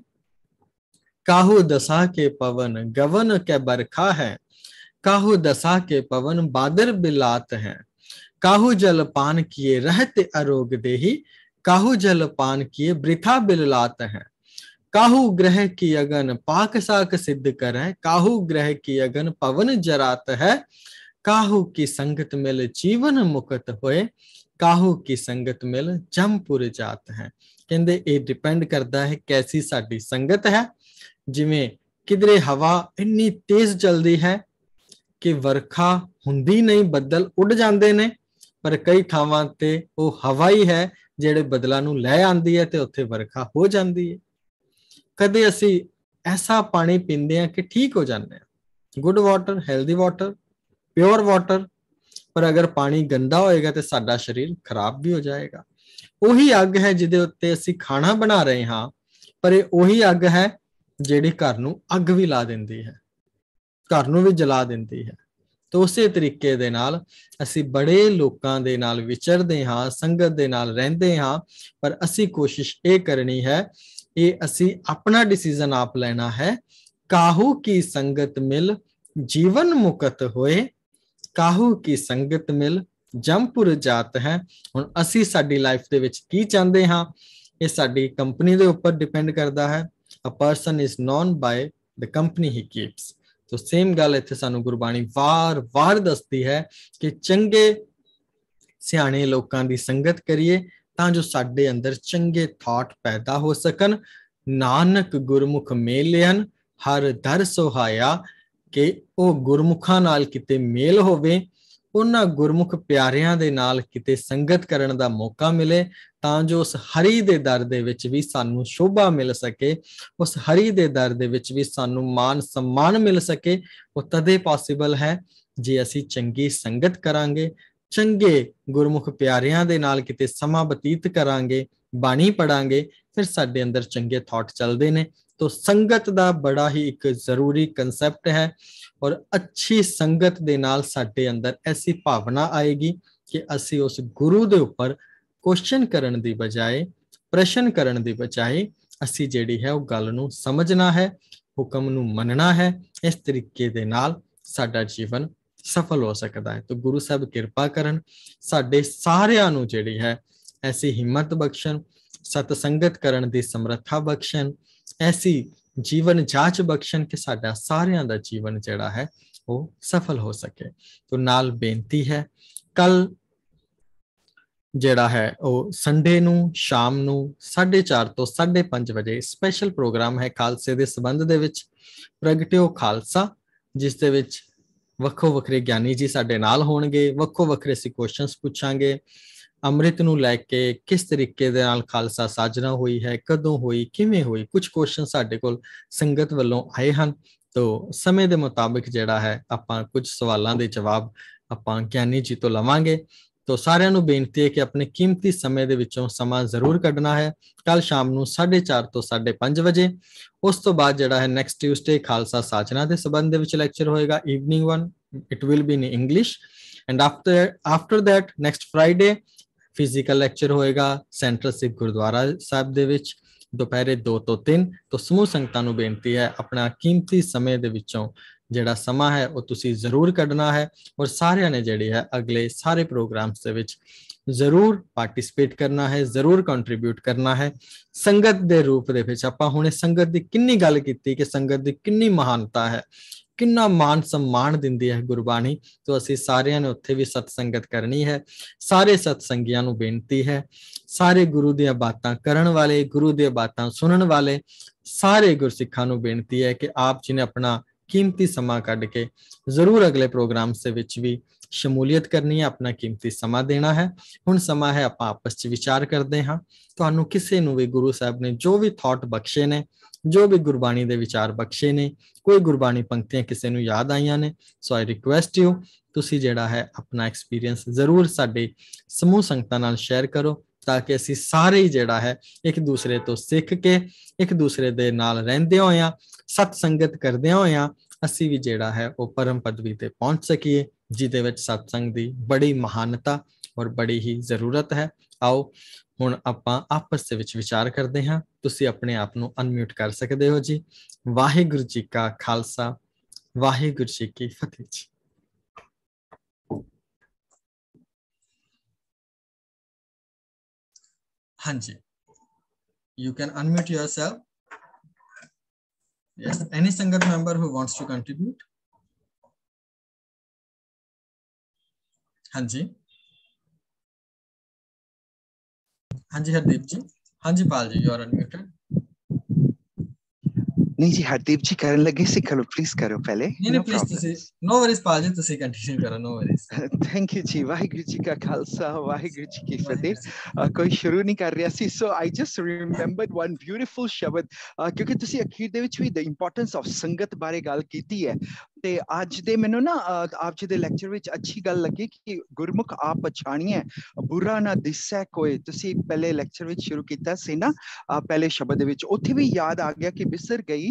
काहू दसा के पवन गवन कै बरखा है, काहू दसा के पवन बादर बिलात है, काहू जल पान किए रहते अरोग देही, काहू जल पान किए वृथा बिललात है, काहू ग्रह की अगन पाक साक सिद्ध करे, काहू ग्रह की अगन पवन जरात है, काहू की संगत मिल जीवन मुक्त होए, काहू की संगत मिल जमपुर जात है। कहते ये डिपेंड करता है कैसी साडी संगत है। जिमें किधरे हवा इन्नी तेज चलती है कि वर्खा हुंदी नहीं, बदल उड़ जाते ने, पर कई थावां ते वो हवा ही है ਜਿਹੜੇ बदलों ਨੂੰ ਲੈ आंदी है ते उत्थे वर्खा हो जाती है। कदे असी ऐसा पानी पींदे हैं कि ठीक हो जाते हैं, good water, healthy water, pure water, पर अगर पानी गंदा होएगा तो साडा शरीर खराब भी हो जाएगा। ਉਹੀ ਅੱਗ है जिहदे उत्ते असी खाना बना रहे हाँ, पर ये ਉਹੀ ਅੱਗ है ਜਿਹੜੀ घर ਨੂੰ ਅੱਗ भी ला दिंदी है, घर ਨੂੰ भी जला दिंदी है। तो उसे तरीके दे नाल असी बड़े लोकां दे नाल विचरदे हाँ, संगत दे नाल रहिंदे हाँ, पर असी कोशिश ये करनी है, ये असी अपना डिसीजन आप लेना है, काहू की संगत मिल जीवन मुकत होए, काहू की संगत मिल जमपुर जात है। हुण असी साडी लाइफ दे विच की चाहते हाँ, ये साडी कंपनी दे उपर डिपेंड करता है। A person is known by the company he keeps। तो सेम गल इत्थे सानू गुरबाणी वार वार दसदी है कि चंगे सियाणे लोकां दी संगत करिए तां जो साडे अंदर चंगे थॉट पैदा हो सकन। नानक गुरमुख मेलियन हर दर सुहाया, कि ओ गुरमुखां नाल किते मेल होवे, उन्हां गुरमुख प्यारियां दे नाल किते संगत करन दा मौका मिले, तां जो उस हरि दे दर दे विच भी सानू शोभा मिल सके, उस हरि दे दर दे विच भी सानू मान सम्मान मिल सके। वो तदे पॉसिबल है जे असी चंगी संगत करांगे, चंगे गुरमुख प्यारियां दे नाल किते समा बतीत करांगे, बाणी पढ़ांगे, फिर साडे अंदर चंगे थॉट चलदे ने। तो संगत दा बड़ा ही एक जरूरी कंसैप्ट है, और अच्छी संगत दे नाल साडे अंदर ऐसी भावना आएगी कि असी उस गुरु दे उपर क्वेश्चन करन दी बजाय, प्रश्न करन दी बजाय असी जेड़ी है वो गल नूं समझना है, हुक्म नूं मनना है। इस तरीके दे नाल साडा जीवन सफल हो सकता है। तो गुरु साहब किरपा करन, साडे सारियां नूं जेड़ी है ऐसी हिम्मत बख्शण, सतसंगत करन दी समर्था बख्शण, ऐसी जीवन जाच बख्शण कि साडा सारियां दा जीवन जेड़ा है वो सफल हो सके। तो नाल बेनती है, कल जेड़ा है वो संडे नू शाम नू साढ़े चार तो साढ़े पांच बजे स्पैशल प्रोग्राम है खालसे दे संबंध दे विच प्रगटिओ खालसा, जिस दे विच वक्खो वखरे ज्ञानी जी साडे नाल होणगे, वक्खो वखरे असीं क्वेश्चनस पुछांगे, अमृत नू लैके किस तरीके दे नाल खालसा साजना हुई है, कदों हुई, किवें हुई, कुछ क्वेश्चन साडे कोल संगत वल्लों आए हन। तो समय दे मुताबिक जेड़ा है आपां कुछ सवालां दे जवाब आपां ज्ञानी जी तो लवांगे। तो सारिਆਂ ਨੂੰ बेनती है कि अपने कीमती समय ਦੇ ਵਿੱਚੋਂ ਸਮਾਂ ਜ਼ਰੂਰ ਕੱਢਣਾ ਹੈ। ਕੱਲ ਸ਼ਾਮ ਨੂੰ ਸਾਢੇ ਚਾਰ ਤੋਂ ਸਾਢੇ ਪੰਜ ਵਜੇ। ਉਸ ਤੋਂ ਬਾਅਦ ਜਿਹੜਾ ਹੈ ਨੈਕਸਟ ਟਿਊਜ਼ਡੇ ਖਾਲਸਾ ਸਾਜਨਾ ਦੇ ਸੰਬੰਧ ਦੇ ਵਿੱਚ ਲੈਕਚਰ ਹੋਏਗਾ, evening one, it will be in English, and after after that next Friday physical lecture ਹੋਏਗਾ ਸੈਂਟਰਲ ਸਿੱਖ ਗੁਰਦੁਆਰਾ ਸਾਹਿਬ ਦੇ ਵਿੱਚ ਦੁਪਹਿਰੇ ਦੋ ਤੋਂ ਤਿੰਨ। तो ਸਮੂਹ ਸੰਗਤਾਂ ਨੂੰ ਬੇਨਤੀ ਹੈ ਆਪਣਾ ਕੀਮਤੀ ਸਮੇਂ ਦੇ ਵਿੱਚੋਂ ਜਿਹੜਾ ਸਮਾਂ ਹੈ ਉਹ ਤੁਸੀਂ ਜ਼ਰੂਰ ਕੱਢਣਾ ਹੈ, ਔਰ ਸਾਰਿਆਂ ਨੇ ਜਿਹੜੇ ਹੈ ਅਗਲੇ ਸਾਰੇ ਪ੍ਰੋਗਰਾਮਸ ਦੇ ਵਿੱਚ ਜ਼ਰੂਰ ਪਾਰਟਿਸਿਪੇਟ ਕਰਨਾ ਹੈ, ਜ਼ਰੂਰ ਕੰਟਰੀਬਿਊਟ ਕਰਨਾ ਹੈ। ਸੰਗਤ ਦੇ ਰੂਪ ਦੇ ਵਿੱਚ ਆਪਾਂ ਹੁਣੇ ਸੰਗਤ ਦੀ ਕਿੰਨੀ ਗੱਲ ਕੀਤੀ ਕਿ ਸੰਗਤ ਦੀ ਕਿੰਨੀ ਮਹਾਨਤਾ ਹੈ, ਕਿੰਨਾ ਮਾਨ सम्मान ਦਿੰਦੀ ਹੈ ਗੁਰਬਾਣੀ। तो ਅਸੀਂ ਸਾਰਿਆਂ ਨੇ ਉੱਥੇ ਵੀ ਸਤਸੰਗਤ ਕਰਨੀ ਹੈ। ਸਾਰੇ ਸਤਸੰਗੀਆਂ ਨੂੰ ਬੇਨਤੀ ਹੈ, ਸਾਰੇ ਗੁਰੂ ਦੀਆਂ ਬਾਤਾਂ ਕਰਨ ਵਾਲੇ, ਗੁਰੂ ਦੀਆਂ ਬਾਤਾਂ ਸੁਣਨ ਵਾਲੇ ਸਾਰੇ ਗੁਰਸਿੱਖਾਂ ਨੂੰ ਬੇਨਤੀ ਹੈ ਕਿ ਆਪ ਜੀ ਨੇ ਆਪਣਾ कीमती समा कढ़ के जरूर अगले प्रोग्राम से विच भी शमूलियत करनी है, अपना कीमती समा देना है। हुण समा है आपां आपस च विचार करते हाँ, तुहानूं किसी नूं भी गुरु साहब ने जो भी थॉट बख्शे ने, जो भी गुरबाणी दे विचार बख्शे ने, कोई गुरबाणी पंक्तियां किसी नूं याद आईयां ने, सो आई रिक्वेस्ट यू तुसीं जिहड़ा है अपना एक्सपीरियंस जरूर साडे समूह संगतां नाल शेयर करो, ताकि असीं सारे ही जिहड़ा है एक दूसरे तो सीख के एक दूसरे दे नाल रहिंदे होइआं सतसंगत करदे होइआं असीं भी जिहड़ा है वो परम पदवी ते पहुंच सकीए, जिहदे विच सतसंग दी बड़ी महानता ਔਰ ਬੜੀ ਹੀ ਜ਼ਰੂਰਤ ਹੈ। ਆਓ ਹੁਣ ਆਪਾਂ ਆਪਸ ਦੇ ਵਿੱਚ ਵਿਚਾਰ ਕਰਦੇ ਹਾਂ। ਤੁਸੀਂ ਆਪਣੇ ਆਪ ਨੂੰ ਅਨਮਿਊਟ ਕਰ ਸਕਦੇ ਹੋ ਜੀ। ਵਾਹਿਗੁਰੂ ਜੀ ਕਾ ਖਾਲਸਾ, ਵਾਹਿਗੁਰੂ ਜੀ ਕੀ ਫਤਿਹ ਜੀ। ਹਾਂਜੀ, you can unmute yourself. Yes, any Sangat member who wants to contribute? ਹਾਂਜੀ ਹਾਂਜੀ ਹਰਦੀਪ ਜੀ। ਹਾਂਜੀ Pal ji, you are unmuted. नहीं जी, हरदीप जी करने लगे से करो, प्लीज करो पहले। नहीं नहीं प्लीज ਤੁਸੀਂ नो वरीज पाल जी, ਤੁਸੀਂ ਕੰਟੀਨਿਊ ਕਰੋ, नो वरीज। थैंक यू जी। वाहिगुरु जी का खालसा, वाहिगुरु जी की फतेह। कोई शुरू नहीं कर रहा सी, so I just remembered one beautiful शब्द, क्योंकि ਤੁਸੀਂ ਅਖੀਰ ਦੇ ਵਿੱਚ ਵੀ ਦ ਇੰਪੋਰਟੈਂਸ ਆਫ ਸੰਗਤ ਬਾਰੇ ਗੱਲ ਕੀਤੀ ਹੈ। ਤੇ ਅੱਜ ਦੇ ਮੈਨੂੰ ਨਾ ਆਪ ਜੀ ਦੇ ਲੈਕਚਰ ਵਿੱਚ ਅੱਛੀ ਗੱਲ ਲੱਗੀ ਕਿ ਗੁਰਮੁਖ ਆਪ ਪਛਾਣੀਏ, ਬੁਰਾ ਨਾ ਦਿਸੈ ਕੋਈ। ਤੁਸੀਂ ਪਹਿਲੇ ਲੈਕਚਰ ਵਿੱਚ ਸ਼ੁਰੂ ਕੀਤਾ ਸੀ ਨਾ ਪਹਿਲੇ ਸ਼ਬਦ ਦੇ ਵਿੱਚ, ਉੱਥੇ ਵੀ ਯਾਦ ਆ ਗਿਆ ਕਿ ਬਿਸਰ ਗਈ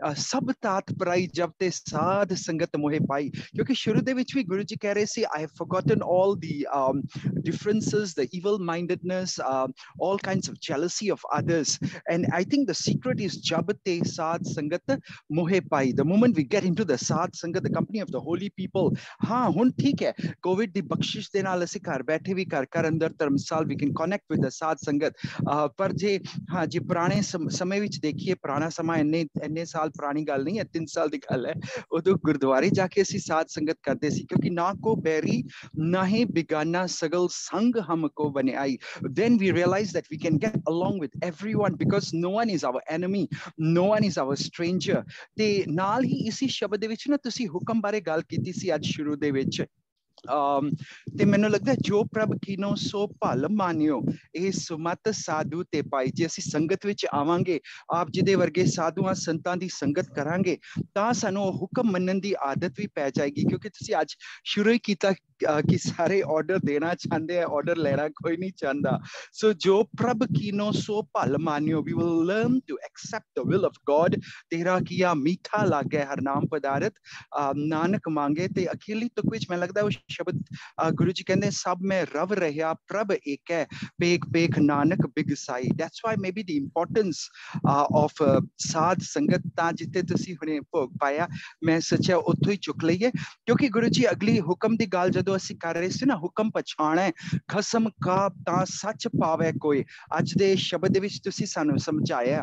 ਸਭ ਤਾਤ ਪਰਾਈ ਜਬ ਤੇ ਸਾਧ ਸੰਗਤ ਮੋਹਿ ਪਾਈ। ਕਿਉਂਕਿ ਸ਼ੁਰੂ ਦੇ ਵਿੱਚ ਵੀ ਗੁਰੂ ਜੀ ਕਹਿ ਰਹੇ ਸੀ, I have forgotten all the um, differences, the evil mindedness, uh, all kinds of jealousy of others, and I think the secret is jab te saad sangat mohe pai. The moment we get into the saad sangat, the company of the holy people, ha hun theek hai covid di bakshish de naal assi ghar baithe vi ghar ghar andar dharmsal we can connect with the saad sangat, uh, par je ha je purane samay vich dekhiye, purana sama inne inne saal purani ਗੱਲ ਨਹੀਂ ਹੈ, ਤਿੰਨ ਸਾਲ ਦੀ ਗੱਲ ਹੈ, ਉਦੋਂ ਗੁਰਦੁਆਰੇ ਜਾ ਕੇ ਅਸੀਂ ਸਾਧ ਸੰਗਤ ਕਰਦੇ ਸੀ, ਕਿਉਂਕਿ ਨਾ ਕੋ ਬੈਰੀ ਨਾ ਹੀ ਬਿਗਾਨਾ ਸਗਲ ਸੰਗ ਹਮਕੋ ਬਣਾਈ। Then we realized that we can get along with everyone because no one is our enemy, no one is our stranger। ਤੇ ਨਾਲ ਹੀ ਇਸੀ ਸ਼ਬਦ ਦੇ ਵਿੱਚ ਨਾ ਤੁਸੀਂ ਹੁਕਮ ਬਾਰੇ ਗੱਲ ਕੀਤੀ ਸੀ ਅੱਜ ਸ਼ੁਰੂ ਦੇ ਵਿੱਚ। Um, ਤੇ ਮੈਨੂੰ ਲੱਗਦਾ ਜੋ ਪ੍ਰਭ ਕੀਨੋ ਸੋ ਭਲ ਮਾਨਿਓ, ਇਹ ਸੁਮਤ ਸਾਧੂ ਤੇ ਪਾਈ। ਜੇ ਅਸੀਂ ਸੰਗਤ ਵਿੱਚ ਆਵਾਂਗੇ, ਆਪ ਜੀ ਦੇ ਵਰਗੇ ਸਾਧੂਆਂ ਸੰਤਾਂ ਦੀ ਸੰਗਤ ਕਰਾਂਗੇ, ਤਾਂ ਸਾਨੂੰ ਉਹ ਹੁਕਮ ਮੰਨਣ ਦੀ ਆਦਤ ਵੀ ਪੈ ਜਾਏਗੀ। ਕਿਉਂਕਿ ਤੁਸੀਂ ਅੱਜ ਸ਼ੁਰੂ ਹੀ ਕੀਤਾ ਕਿ ਸਾਰੇ ਆਰਡਰ ਦੇਣਾ ਚਾਹੁੰਦੇ ਆ, ਆਰਡਰ ਲੈਣਾ ਕੋਈ ਨਹੀਂ ਚਾਹੁੰਦਾ। ਸੋ ਜੋ ਪ੍ਰਭ ਕੀਨੋ ਸੋ ਭਲ ਮਾਨਿਓ, we will learn to accept the will of God। ਤੇਰਾ ਕੀਆ ਮੀਠਾ ਲਾਗੇ ਹਰ ਨਾਮ ਪਦਾਰਥ ਨਾਨਕ ਮੰਗੇ। ਤੇ ਅਖੀਰਲੀ ਤੁਕ ਵਿੱਚ ਮੈਨੂੰ ਲੱਗਦਾ ਉਹ ਸ਼ਬਦ ਗੁਰੂ ਜੀ ਕਹਿੰਦੇ, ਸਭ ਮੈਂ ਰਵ ਰਿਹਾ ਪ੍ਰਭ ਏਕ ਹੈ, ਪੇਖ ਪੇਖ Nanak ਬਿਗਸਾਈ। That's why maybe the importance uh, of uh, ਸਾਧ ਸੰਗਤ। ਤਾਂ ਜਿੱਥੇ ਤੁਸੀਂ ਹੁਣੇ ਭੋਗ ਪਾਇਆ, ਮੈਂ ਸੋਚਿਆ ਉੱਥੋਂ ਹੀ ਚੁੱਕ ਲਈਏ, ਕਿਉਂਕਿ ਗੁਰੂ ਜੀ ਅਗਲੀ ਹੁਕਮ ਦੀ ਗੱਲ ਜਦੋਂ ਅਸੀਂ ਕਰ ਰਹੇ ਸੀ ਨਾ, ਹੁਕਮ ਪਛਾਣੈ ਖਸਮ ਕਾ ਤਾਂ ਸੱਚ ਪਾਵੈ ਕੋਈ। ਅੱਜ ਦੇ ਸ਼ਬਦ ਦੇ ਵਿੱਚ ਤੁਸੀਂ ਸਾਨੂੰ ਸਮਝਾਇਆ।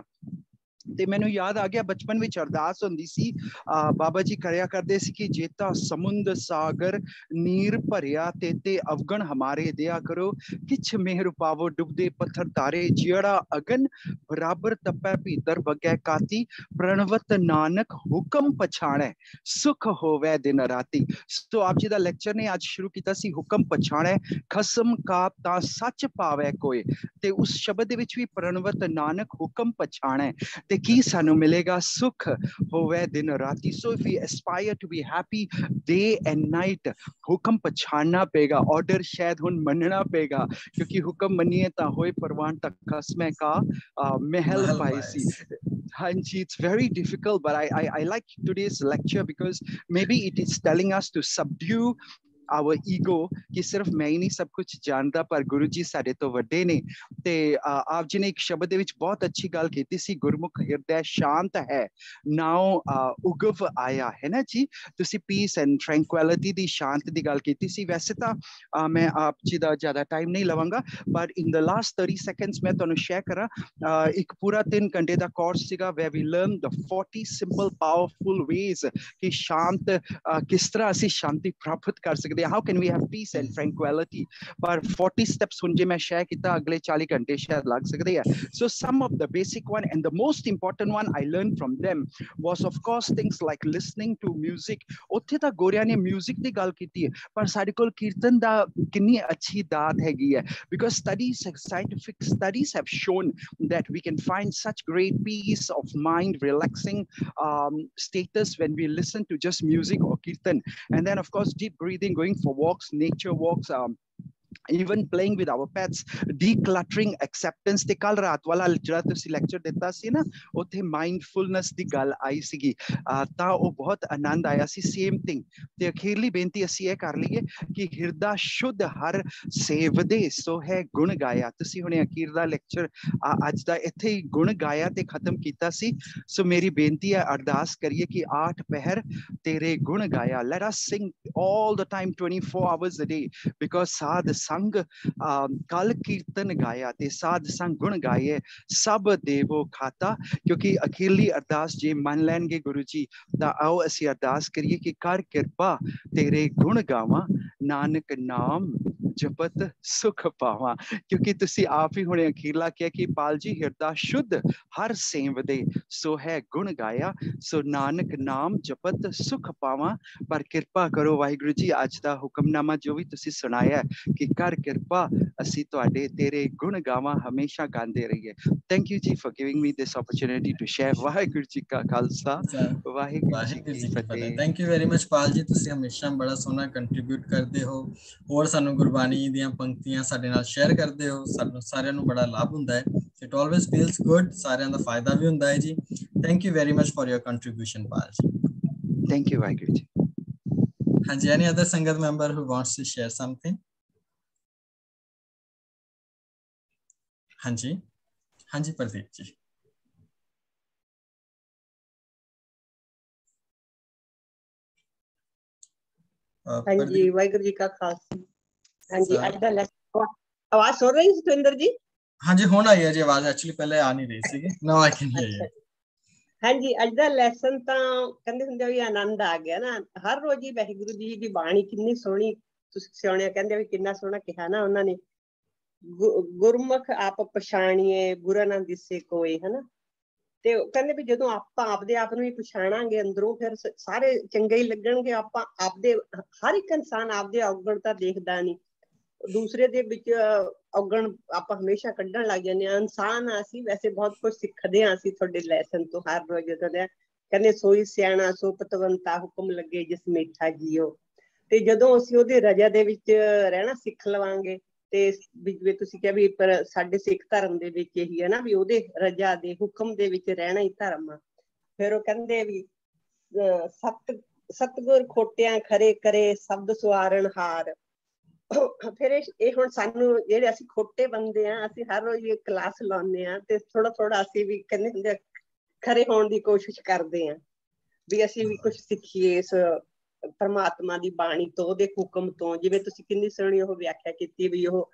ਤੇ ਮੈਨੂੰ ਯਾਦ ਆ ਗਿਆ ਬਚਪਨ ਵਿੱਚ ਅਰਦਾਸ ਹੁੰਦੀ ਸੀ, ਅਹ ਬਾਬਾ ਜੀ ਕਰਿਆ ਕਰਦੇ ਸੀ ਕਿ ਜੇਤਾ ਸਮੁੰਦ ਸਾਗਰ ਨੀਰ ਭਰਿਆ ਤੇ ਤੇ ਅਵਗਣ ਹਮਾਰੇ ਦਿਆ ਕਰੋ, ਕਿਛ ਮਿਹਰ ਪਾਵੋ ਡੁੱਬਦੇ ਪੱਥਰ ਤਾਰੇ, ਜਿਹੜਾ ਅਗਨ ਬਰਾਬਰ ਤਪੈ ਭੀਤਰ ਬਗੈ ਕਾਤੀ, ਪ੍ਰਣਵਤ ਨਾਨਕ ਹੁਕਮ ਪਛਾਣੈ ਸੁਖ ਹੋਵੇ ਦਿਨ ਰਾਤੀ। ਸੋ ਆਪ ਜੀ ਦਾ ਲੈਕਚਰ ਨੇ ਅੱਜ ਸ਼ੁਰੂ ਕੀਤਾ ਸੀ ਹੁਕਮ ਪਛਾਣੈ ਖਸਮ ਕਾ ਤਾਂ ਸੱਚ ਪਾਵੈ ਕੋਈ। ਤੇ ਉਸ ਸ਼ਬਦ ਦੇ ਵਿੱਚ ਵੀ ਪ੍ਰਣਵਤ ਨਾਨਕ ਹੁਕਮ ਪਛਾਣੈ, ਤੇ ਕੀ ਸਾਨੂੰ ਮਿਲੇਗਾ, ਸੁਖ ਹੋਵੇ ਦਿਨ ਰਾਤੀ। So if we aspire to be happy day and night, ਹੁਕਮ ਪਛਾਣਨਾ ਪਏਗਾ, ਆਰਡਰ ਸ਼ਾਇਦ ਹੁਣ ਮੰਨਣਾ ਪਏਗਾ, ਕਿਉਂਕਿ ਹੁਕਮ ਮੰਨੀਏ ਤਾਂ ਹੋਏ ਪਰਵਾਨ ਤੱਕ ਕਸਮੇ ਕਾ ਮਹਿਲ ਪਾਏ ਸੀ। Hanji, it's very difficult, but I, I, I like today's lecture because maybe it is telling us to subdue our ego, ਕਿ ਸਿਰਫ ਮੈਂ ਹੀ ਨਹੀਂ ਸਭ ਕੁਝ ਜਾਣਦਾ, ਪਰ ਗੁਰੂ ਜੀ ਸਾਡੇ ਤੋਂ ਵੱਡੇ ਨੇ। ਤੇ ਆਪ ਜੀ ਨੇ ਇੱਕ ਸ਼ਬਦ ਦੇ ਵਿੱਚ ਬਹੁਤ ਅੱਛੀ ਗੱਲ ਕੀਤੀ ਸੀ, ਗੁਰਮੁਖ ਹਿਰਦੈ ਸ਼ਾਂਤ ਹੈ ਨਾਉ ਉਗਵ ਆਇਆ, ਹੈ ਨਾ ਜੀ। ਤੁਸੀਂ ਪੀਸ ਐਂਡ ਟ੍ਰੈਂਕੁਇਲਿਟੀ ਦੀ, ਸ਼ਾਂਤ ਦੀ ਗੱਲ ਕੀਤੀ ਸੀ। ਵੈਸੇ ਤਾਂ ਮੈਂ ਆਪ ਜੀ ਦਾ ਜ਼ਿਆਦਾ ਟਾਈਮ ਨਹੀਂ ਲਵਾਂਗਾ, ਪਰ in the last thirty seconds ਮੈਂ ਤੁਹਾਨੂੰ ਸ਼ੇਅਰ ਕਰਾਂ, ਇੱਕ ਪੂਰਾ ਤਿੰਨ ਘੰਟੇ ਦਾ ਕੋਰਸ ਸੀਗਾ, where we learn the forty simple powerful ways ਕਿ ਸ਼ਾਂਤ ਕਿਸ ਤਰ੍ਹਾਂ ਅਸੀਂ ਸ਼ਾਂਤੀ ਪ੍ਰਾਪਤ ਕਰ ਸਕਦੇ। How can we have peace and tranquility? ਪਰ forty steps ਹੁਣ ਜੇ ਮੈਂ ਸ਼ੇਅਰ ਕੀਤਾ, ਅਗਲੇ forty ਘੰਟੇ ਸ਼ਾਇਦ ਲੱਗ ਸਕਦੇ ਆ। So some of the basic one and the most important one I learned from them was of course things like listening to music। ਉੱਥੇ ਤਾਂ ਗੋਰਿਆਂ ਨੇ ਮਿਊਜ਼ਿਕ ਦੀ ਗੱਲ ਕੀਤੀ ਹੈ, ਪਰ ਸਾਡੇ ਕੋਲ ਕੀਰਤਨ ਦਾ ਕਿੰਨੀ ਅੱਛੀ ਦਾਤ ਹੈਗੀ ਹੈ। Because studies, scientific studies have shown that we can find such great peace of mind, relaxing um, status when we listen to just music or kirtan। And then of course deep breathing, going for walks, nature walks, um, even playing with our pets, decluttering, acceptance ਤੇ ਕੱਲ ਰਾਤ ਵਾਲਾ ਜਿਹੜਾ ਤੁਸੀਂ lecture ਦਿੱਤਾ ਸੀ ਨਾ ਉੱਥੇ mindfulness ਦੀ ਗੱਲ ਆਈ ਸੀਗੀ ਤਾਂ ਉਹ ਬਹੁਤ ਆਨੰਦ ਆਇਆ ਸੀ ਸੇਮ ਥਿੰਗ ਤੇ ਅਖੀਰਲੀ ਬੇਨਤੀ ਅਸੀਂ ਇਹ ਕਰ ਲਈਏ ਕਿ ਹਿਰਦਾ ਸ਼ੁੱਧ ਹਰ ਸੇਵਦੇ ਸੋ ਹੈ ਗੁਣ ਗਾਇਆ ਤੁਸੀਂ ਹੁਣੇ ਅਖੀਰ ਦਾ ਲੈਕਚਰ ਅੱਜ ਦਾ ਇੱਥੇ ਹੀ ਗੁਣ ਗਾਇਆ ਤੇ ਖਤਮ ਕੀਤਾ ਸੀ ਸੋ ਮੇਰੀ ਬੇਨਤੀ ਹੈ ਅਰਦਾਸ ਕਰੀਏ ਕਿ ਆਠ ਪਹਿਰ ਤੇਰੇ ਗੁਣ ਗਾਇਆ let us sing all the time twenty-four hours a day because ਸਾਧ ਸੰਗ ਕਲ ਕੀਰਤਨ ਗਾਇਆ ਤੇ ਸਾਧ ਸੰਗ ਗੁਣ ਗਾਏ ਸਭ ਦੇਵੋ ਖਾਤਾ ਕਿਉਂਕਿ ਅਖੀਰਲੀ ਅਰਦਾਸ ਜੇ ਮੰਨ ਲੈਣਗੇ ਗੁਰੂ ਜੀ ਤਾਂ ਆਓ ਅਸੀਂ ਅਰਦਾਸ ਕਰੀਏ ਕਿ ਕਰ ਕਿਰਪਾ ਤੇਰੇ ਗੁਣ ਗਾਵਾਂ ਨਾਨਕ ਨਾਮ ਜਪਤ ਸੁਖ ਪਾਵਾਂ ਕਿਉਂਕਿ ਤੁਸੀਂ ਆਪ ਹੀ ਹੁਣੇ ਅਖੀਰਲਾ ਕਿਹਾ ਕਿ ਪਾਲ ਜੀ ਹਿਰਦਾ ਸ਼ੁੱਧ ਹਰ ਸੇਵਦੇ ਸੋ ਹੈ ਗੁਣ ਗਾਇਆ ਸੋ ਨਾਨਕ ਨਾਮ ਜਪਤ ਸੁਖ ਪਾਵਾਂ ਪਰ ਕਿਰਪਾ ਕਰੋ ਵਾਹਿਗੁਰੂ ਜੀ ਅੱਜ ਦਾ ਹੁਕਮਨਾਮਾ ਜੋ ਵੀ ਤੁਸੀਂ ਸੁਣਾਇਆ ਕਿ ਕਰ ਕਿਰਪਾ ਅਸੀਂ ਤੁਹਾਡੇ ਤੇਰੇ ਗੁਣ ਗਾਵਾਂ ਹਮੇਸ਼ਾ ਗਾਉਂਦੇ ਰਹੀਏ ਥੈਂਕ ਯੂ ਜੀ for giving me this opportunity to share Waheguru ji ਕਾ ਖਾਲਸਾ ਵਾਹਿਗੁਰੂ ਜੀ ਕੀ ਫਤਿਹ thank you very much Pal ji ਤੁਸੀਂ ਹਮੇਸ਼ਾ ਬੜਾ ਸੋਹਣਾ ਕੰਟਰੀਬਿਊਟ ਕਰਦੇ ਹੋ ਹੋਰ ਸਾਨੂੰ ਗੁਰਬਾਣੀ ਦੀਆਂ ਪੰਕਤੀਆਂ ਸਾਡੇ ਨਾਲ ਸ਼ੇਅਰ ਕਰਦੇ ਹੋ ਸਾਨੂੰ ਸਾਰਿਆਂ ਨੂੰ ਬੜਾ ਲਾਭ ਹੁੰਦਾ ਹੈ ਇਟ ਆਲਵੇਸ ਫੀਲਸ ਗੁੱਡ ਸਾਰਿਆਂ ਦਾ ਫਾਇਦਾ ਵੀ ਹੁੰਦਾ ਹੈ ਜੀ thank you very much for your contribution Pal ji thank you Waheguru ji ਹਾਂਜੀ ਐਨੀ ਅਦਰ ਸੰਗਤ member who wants to share something ਹਾਂਜੀ ਹਾਂਜੀ ਪ੍ਰਦੀਪ ਜੀ ਹਾਂਜੀ ਵਾਹਿਗੁਰੂ ਜੀ ਕਾ ਖਾਲਸਾ ਹਾਂਜੀ ਅੱਜ ਦਾ ਲੈਸਨ ਆਵਾਜ਼ ਸੁਣ ਰਹੀ ਸਤਿੰਦਰ ਜੀ ਹਾਂਜੀ ਹੁਣ ਆਈ ਹੈ ਜੀ ਆਵਾਜ਼ ਐਕਚੁਅਲੀ ਪਹਿਲੇ ਆ ਨਹੀਂ ਰਹੀ ਸੀਗੀ now I can hear you ਹਾਂਜੀ ਅੱਜ ਦਾ ਲੈਸਨ ਤਾਂ ਕਹਿੰਦੇ ਹੁੰਦੇ ਵੀ ਆਨੰਦ ਆ ਗਿਆ ਨਾ ਹਰ ਰੋਜ਼ ਹੀ ਵਾਹਿਗੁਰੂ ਜੀ ਦੀ ਬਾਣੀ ਕਿੰਨੀ ਸੋਹਣੀ ਤੁਸੀਂ ਸੁਣਿਆ ਕਹਿੰਦੇ ਵੀ ਕਿੰਨਾ ਸੋਹਣਾ ਕਿਹਾ ਨਾ ਉਹਨਾਂ ਨੇ ਗੁਰਮੁਖ ਆਪ ਪਛਾਣੀਏ ਬੁਰਾ ਨਾ ਦਿਸੇ ਕੋਈ ਹਨਾ ਤੇ ਕਹਿੰਦੇ ਵੀ ਜਦੋਂ ਆਪਾਂ ਆਪਦੇ ਆਪ ਨੂੰ ਹੀ ਪਛਾਣਾਂਗੇ ਅੰਦਰੋਂ ਫਿਰ ਸਾਰੇ ਚੰਗੇ ਹੀ ਲੱਗਣਗੇ ਆਪਾਂ ਆਪਦੇ ਹਰ ਇੱਕ ਇਨਸਾਨ ਆਪਦੇ ਔਗਣ ਤਾਂ ਦੇਖਦਾ ਨਹੀਂ ਦੂਸਰੇ ਦੇ ਵਿੱਚ ਔਗਣ ਆਪਾਂ ਹਮੇਸ਼ਾ ਕੱਢਣ ਲੱਗ ਜਾਂਦੇ ਹਾਂ ਇਨਸਾਨ ਆ ਅਸੀਂ ਵੈਸੇ ਬਹੁਤ ਕੁਝ ਸਿੱਖਦੇ ਹਾਂ ਅਸੀਂ ਤੁਹਾਡੇ ਲੈਸਨ ਤੋਂ ਹਰ ਰੋਜ਼ ਜਦੋਂ ਕਹਿੰਦੇ ਸੋਈ ਸਿਆਣਾ ਸੋ ਪਤਵੰਤਾ ਹੁਕਮ ਲੱਗੇ ਜਿਸ ਮਿੱਠਾ ਜੀਓ ਤੇ ਜਦੋਂ ਅਸੀਂ ਉਹਦੇ ਰਜਾ ਦੇ ਵਿੱਚ ਰਹਿਣਾ ਸਿੱਖ ਲਵਾਂਗੇ ਤੇ ਜਿਵੇਂ ਤੁਸੀਂ ਕਿਹਾ ਵੀ ਪਰ ਸਾਡੇ ਸਿੱਖ ਧਰਮ ਦੇ ਵਿੱਚ ਇਹੀ ਹੈ ਨਾ ਵੀ ਉਹਦੇ ਰਜਾ ਦੇ ਹੁਕਮ ਦੇ ਵਿੱਚ ਰਹਿਣਾ ਹੀ ਧਰਮ ਆ ਫਿਰ ਉਹ ਕਹਿੰਦੇ ਵੀ ਸਤ ਸਤਗੁਰ ਖੋਟਿਆਂ ਖਰੇ ਕਰੇ ਸ਼ਬਦ ਸਵਾਰਨ ਹਾਰ ਫਿਰ ਇਹ ਹੁਣ ਸਾਨੂੰ ਜਿਹੜੇ ਅਸੀਂ ਖੋਟੇ ਬੰਦੇ ਆ ਅਸੀਂ ਹਰ ਰੋਜ਼ ਇਹ ਕਲਾਸ ਲਾਉਂਦੇ ਆ ਤੇ ਥੋੜਾ ਥੋੜਾ ਅਸੀਂ ਵੀ ਕਹਿੰਦੇ ਹੁੰਦੇ ਖਰੇ ਹੋਣ ਦੀ ਕੋਸ਼ਿਸ਼ ਕਰਦੇ ਆ ਵੀ ਅਸੀਂ ਵੀ ਕੁਝ ਸਿੱਖੀਏ ਇਸ ਪਰਮਾਤਮਾ ਦੀ ਬਾਣੀ ਤੋਂ ਉਹਦੇ ਹੁਕਮ ਤੋਂ ਜਿਵੇਂ ਤੁਸੀਂ ਕਿੰਨੀ ਸੋਹਣੀ ਉਹ ਵਿਆਖਿਆ ਕੀਤੀ ਵੀ ਉਹ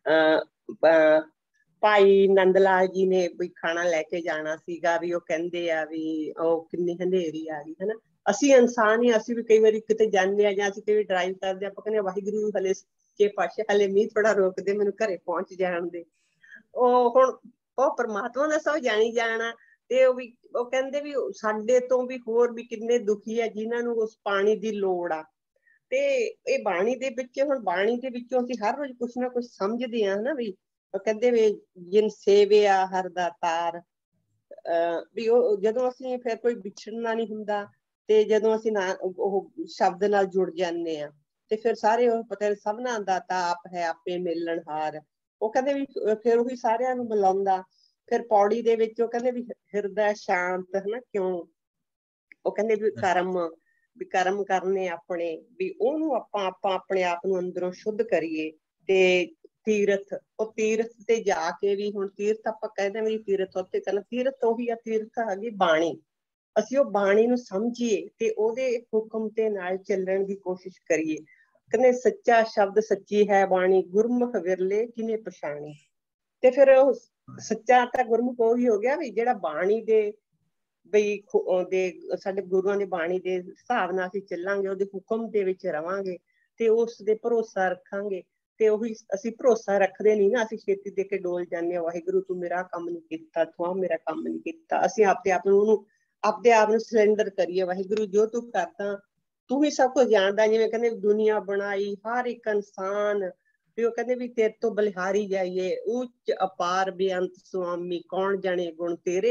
ਅਹ ਭਾਈ ਨੰਦ ਲਾਲ ਜੀ ਨੇ ਵੀ ਖਾਣਾ ਲੈ ਕੇ ਜਾਣਾ ਸੀਗਾ ਵੀ ਉਹ ਕਹਿੰਦੇ ਆ ਵੀ ਉਹ ਕਿੰਨੀ ਹਨੇਰੀ ਆ ਗਈ ਹਨਾ ਅਸੀਂ ਇਨਸਾਨ ਹੀ ਅਸੀਂ ਵੀ ਕਈ ਵਾਰੀ ਕਿਤੇ ਜਾਂਦੇ ਆ ਜਾਂ ਅਸੀਂ ਕਈ ਵਾਰੀ ਡਰਾਈਵ ਕਰਦੇ ਆਪਾਂ ਕਹਿੰਦੇ ਵਾਹਿਗੁਰੂ ਹਲੇ ਕੇ ਪਾਸੇ ਹਲੇ ਮੀਂਹ ਥੋੜਾ ਰੋਕ ਦੇ ਮੈਨੂੰ ਘਰੇ ਪਹੁੰਚ ਜਾਣ ਦੇ ਉਹ ਹੁਣ ਉਹ ਪਰਮਾਤਮਾ ਦਾ ਸਭ ਜਾਣੀ ਜਾਣਾ ਤੇ ਉਹ ਵੀ ਉਹ ਕਹਿੰਦੇ ਵੀ ਸਾਡੇ ਤੋਂ ਵੀ ਹੋਰ ਵੀ ਕਿੰਨੇ ਦੁਖੀ ਆ ਜਿਨ੍ਹਾਂ ਨੂੰ ਉਸ ਪਾਣੀ ਦੀ ਲੋੜ ਆ ਤੇ ਇਹ ਬਾਣੀ ਦੇ ਵਿੱਚ ਹੁਣ ਬਾਣੀ ਦੇ ਵਿੱਚੋਂ ਅਸੀਂ ਹਰ ਰੋਜ਼ ਕੁਛ ਨਾ ਕੁਛ ਸਮਝਦੇ ਆ ਹਨਾ ਵੀ ਉਹ ਕਹਿੰਦੇ ਵੀ ਜਿਨ ਸੇਵਿਆ ਹਰ ਦਾ ਤਾਰ ਅਹ ਵੀ ਉਹ ਜਦੋਂ ਅਸੀਂ ਫਿਰ ਕੋਈ ਵਿਛੜਨਾ ਨਹੀਂ ਹੁੰਦਾ ਤੇ ਜਦੋਂ ਅਸੀਂ ਨਾ ਉਹ ਸ਼ਬਦ ਨਾਲ ਜੁੜ ਜਾਂਦੇ ਆ ਤੇ ਫਿਰ ਸਾਰੇ ਉਹ ਪਤਾ ਸਭਨਾਂ ਦਾ ਤਾਂ ਆਪ ਹੈ ਆਪੇ ਮਿਲਣ ਹਾਰ ਉਹ ਕਹਿੰਦੇ ਵੀ ਫਿਰ ਉਹੀ ਸਾਰਿਆਂ ਨੂੰ ਮਿਲਾਉਂਦਾ ਫਿਰ ਪੌੜੀ ਦੇ ਵਿੱਚ ਉਹ ਕਹਿੰਦੇ ਵੀ ਹਿਰਦਾ ਸ਼ਾਂਤ ਹਨਾ ਕਿਉਂ ਉਹ ਕਹਿੰਦੇ ਵੀ ਕਰਮ ਵੀ ਕਰਮ ਕਰਨੇ ਆਪਣੇ ਵੀ ਉਹਨੂੰ ਆਪਾਂ ਆਪਾਂ ਆਪਣੇ ਆਪ ਨੂੰ ਅੰਦਰੋਂ ਸ਼ੁੱਧ ਕਰੀਏ ਤੇ ਤੀਰਥ ਉਹ ਤੀਰਥ ਤੇ ਜਾ ਕੇ ਵੀ ਹੁਣ ਤੀਰਥ ਆਪਾਂ ਕਹਿੰਦੇ ਵੀ ਤੀਰਥ ਉੱਥੇ ਕਰਨਾ ਤੀਰਥ ਉਹੀ ਆ ਤੀਰਥ ਹੈਗੀ ਬਾਣੀ ਅਸੀਂ ਉਹ ਬਾਣੀ ਨੂੰ ਸਮਝੀਏ ਤੇ ਉਹਦੇ ਹੁਕਮ ਤੇ ਨਾਲ ਚੱਲਣ ਦੀ ਕੋਸ਼ਿਸ਼ ਕਰੀਏ ਕਹਿੰਦੇ ਸੱਚਾ ਸ਼ਬਦ ਸੱਚੀ ਹੈ ਬਾਣੀ ਗੁਰਮੁਖ ਵਿਰਲੇ ਕਿਨੇ ਪਛਾਣੀ ਤੇ ਫਿਰ ਉਹ ਸੱਚਾ ਤਾਂ ਗੁਰਮੁਖ ਉਹੀ ਹੋ ਗਿਆ ਵੀ ਜਿਹੜਾ ਬਾਣੀ ਦੇ ਬਈ ਦੇ ਸਾਡੇ ਗੁਰੂਆਂ ਦੀ ਬਾਣੀ ਦੇ ਹਿਸਾਬ ਨਾਲ ਅਸੀਂ ਚੱਲਾਂਗੇ ਉਹਦੇ ਹੁਕਮ ਦੇ ਵਿੱਚ ਰਵਾਂਗੇ ਤੇ ਉਸ ਦੇ ਭਰੋਸਾ ਰੱਖਾਂਗੇ ਤੇ ਉਹੀ ਅਸੀਂ ਭਰੋਸਾ ਰੱਖਦੇ ਨਹੀਂ ਨਾ ਅਸੀਂ ਛੇਤੀ ਦੇ ਕੇ ਡੋਲ ਜਾਂਦੇ ਹਾਂ ਵਾਹਿਗੁਰੂ ਤੂੰ ਮੇਰਾ ਕੰਮ ਨਹੀਂ ਕੀਤਾ ਤੂੰ ਆ ਮੇਰਾ ਕੰਮ ਨਹੀਂ ਕੀਤਾ ਅਸੀਂ ਆਪਣੇ ਆਪ ਨੂੰ ਉਹਨੂੰ ਆਪਣੇ ਆਪ ਨੂੰ ਸਰੈਂਡਰ ਕਰੀਏ ਵਾਹਿਗੁਰੂ ਜੋ ਤੂੰ ਕਰਦਾ ਤੂੰ ਹੀ ਸਭ ਕੁਝ ਜਾਣਦਾ ਜਿਵੇਂ ਕਹਿੰਦੇ ਦੁਨੀਆ ਬਣਾਈ ਹਰ ਇੱਕ ਇਨਸਾਨ ਵੀ ਉਹ ਕਹਿੰਦੇ ਵੀ ਤੇਰੇ ਤੋਂ ਬਲਿਹਾਰੀ ਜਾਈਏ ਉੱਚ ਅਪਾਰ ਬੇਅੰਤ ਸੁਆਮੀ ਕੌਣ ਜਾਣੇ ਗੁਣ ਤੇਰੇ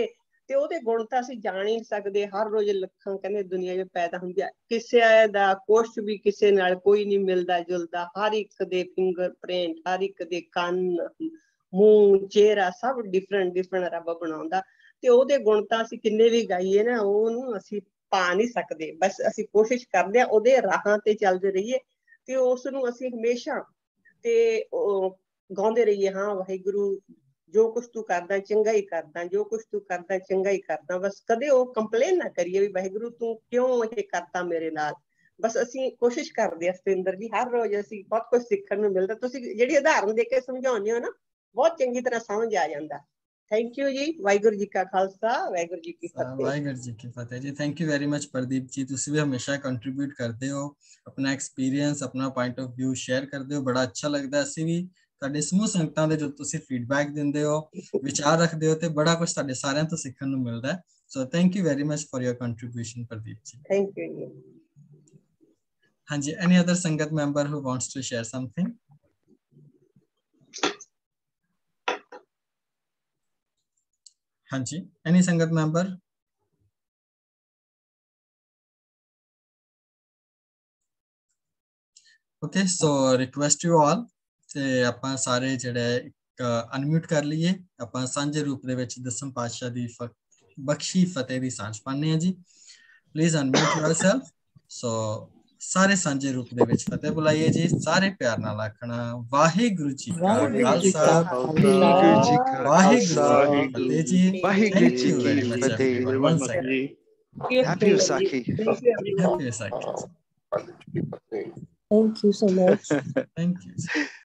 ਤੇ ਉਹਦੇ ਗੁਣ ਤਾਂ ਅਸੀਂ ਜਾਣ ਹੀ ਨਹੀਂ ਸਕਦੇ। ਹਰ ਰੋਜ਼ ਲੱਖਾਂ ਕਹਿੰਦੇ ਦੁਨੀਆ 'ਚ ਪੈਦਾ ਹੁੰਦੀ ਆ, ਕਿਸੇ ਦਾ ਕੁਛ ਵੀ ਕਿਸੇ ਨਾਲ ਕੋਈ ਨਹੀਂ ਮਿਲਦਾ ਜੁਲਦਾ, ਹਰ ਇੱਕ ਦੇ ਫਿੰਗਰ ਪ੍ਰਿੰਟ, ਹਰ ਇੱਕ ਦੇ ਕੰਨ, ਮੂੰਹ, ਚਿਹਰਾ ਸਭ ਡਿਫਰੈਂਟ ਡਿਫਰੈਂਟ ਰੱਬ ਬਣਾਉਂਦਾ। ਤੇ ਉਹਦੇ ਗੁਣ ਤਾਂ ਅਸੀਂ ਕਿੰਨੇ ਵੀ ਗਾਈਏ ਨਾ, ਉਹਨੂੰ ਅਸੀਂ ਪਾ ਨਹੀਂ ਸਕਦੇ। ਬਸ ਅਸੀਂ ਕੋਸ਼ਿਸ਼ ਕਰਦੇ ਆ ਉਹਦੇ ਰਾਹਾਂ ਤੇ ਚੱਲਦੇ ਰਹੀਏ ਤੇ ਉਸ ਨੂੰ ਅਸੀਂ ਹਮੇਸ਼ਾ ਤੇ ਗਾਉਂਦੇ ਰਹੀਏ, ਹਾਂ ਵਾਹਿਗੁਰੂ ਜੋ ਕੁਛ ਤੂੰ ਕਰਦਾ ਚੰਗਾ ਹੀ ਕਰਦਾ, ਜੋ ਕੁਛ ਤੂੰ ਕਰਦਾ ਚੰਗਾ ਹੀ ਕਰਦਾ। ਬਸ ਕਦੇ ਉਹ ਕੰਪਲੇਨ ਨਾ ਕਰੀਏ ਵੀ ਵਾਹਿਗੁਰੂ ਤੂੰ ਕਿਉਂ ਇਹ ਕਰਤਾ ਮੇਰੇ ਨਾਲ। ਬਸ ਅਸੀਂ ਕੋਸ਼ਿਸ਼ ਕਰਦੇ ਆ ਸਤਿੰਦਰ ਜੀ, ਹਰ ਰੋਜ਼ ਅਸੀਂ ਬਹੁਤ ਕੁਝ ਸਿੱਖਣ ਨੂੰ ਮਿਲਦਾ। ਤੁਸੀਂ ਜਿਹੜੀ ਉਦਾਹਰਨ ਦੇ ਕੇ ਸਮਝਾਉਂਦੇ ਹੋ ਨਾ, ਬਹੁਤ ਚੰਗੀ ਤਰ੍ਹਾਂ ਸਮਝ ਆ ਜਾਂਦਾ। ਥੈਂਕ ਯੂ ਜੀ। ਵਾਹਿਗੁਰੂ ਜੀ ਕਾ ਖਾਲਸਾ, ਵਾਹਿਗੁਰੂ ਜੀ ਕੀ ਫਤਿਹ। ਵਾਹਿਗੁਰੂ ਜੀ ਕੀ ਫਤਿਹ ਜੀ। Thank you very much Pradeep ji, ਤੁਸੀਂ ਵੀ ਹਮੇਸ਼ਾ ਕੰਟਰੀਬਿਊਟ ਕਰਦੇ ਹੋ, ਆਪਣਾ ਐਕਸਪੀਰੀਅੰਸ, ਆਪਣਾ ਪੁਆਇੰਟ ਆਫ ਵਿਊ ਸ਼ੇਅਰ ਕਰਦੇ ਹੋ, ਬੜਾ ਅੱਛਾ ਲੱਗਦਾ। ਅਸੀਂ ਵੀ ਤੁਹਾਡੇ ਸਮੂਹ ਸੰਗਤਾਂ ਦੇ ਜੋ ਤੁਸੀਂ ਫੀਡਬੈਕ ਦਿੰਦੇ ਹੋ, ਵਿਚਾਰ ਰੱਖਦੇ ਹੋ, ਤੇ ਬੜਾ ਕੁਝ ਤੁਹਾਡੇ ਸਾਰਿਆਂ ਤੋਂ ਸਿੱਖਣ ਨੂੰ ਮਿਲਦਾ ਹੈ। So thank you very much for your contribution Pradeep ji. Thank you ਜੀ। ਹਾਂਜੀ, ਐਨੀ ਅਦਰ ਸੰਗਤ member who wants to share something? ਹਾਂਜੀ, ਐਨੀ ਸੰਗਤ member? Okay, so request you all ਤੇ ਆਪਾਂ ਸਾਰੇ ਜਿਹੜੇ ਅਨਮਿਊਟ ਕਰ ਲਈਏ, ਆਪਾਂ ਸਾਂਝੇ ਰੂਪ ਦੇ ਵਿੱਚ ਦਸਮ ਪਾਤਸ਼ਾਹ ਦੀ ਬਖਸ਼ੀ ਫਤਿਹ ਦੀ ਸਾਂਝ ਪਾਉਂਦੇ ਹਾਂ ਜੀ। Please unmute yourself. ਸੋ ਸਾਰੇ ਸਾਂਝੇ ਰੂਪ ਦੇ ਵਿੱਚ ਫਤਿਹ ਬੁਲਾਈਏ ਜੀ। ਸਾਰੇ ਪਿਆਰ ਨਾਲ ਆਖਣਾ, ਵਾਹਿਗੁਰੂ ਜੀ ਕਾ ਖਾਲਸਾ, ਵਾਹਿਗੁਰੂ ਜੀ ਕਾ ਖਾਲਸਾ, ਵਾਹਿਗੁਰੂ ਜੀ ਕੀ ਫਤਿਹ ਜੀ। Waheguru ji Thank you Ki very much Fateh. everyone once again. Happy Vaisakhi. Happy Vaisakhi. Thank you so much. Thank you.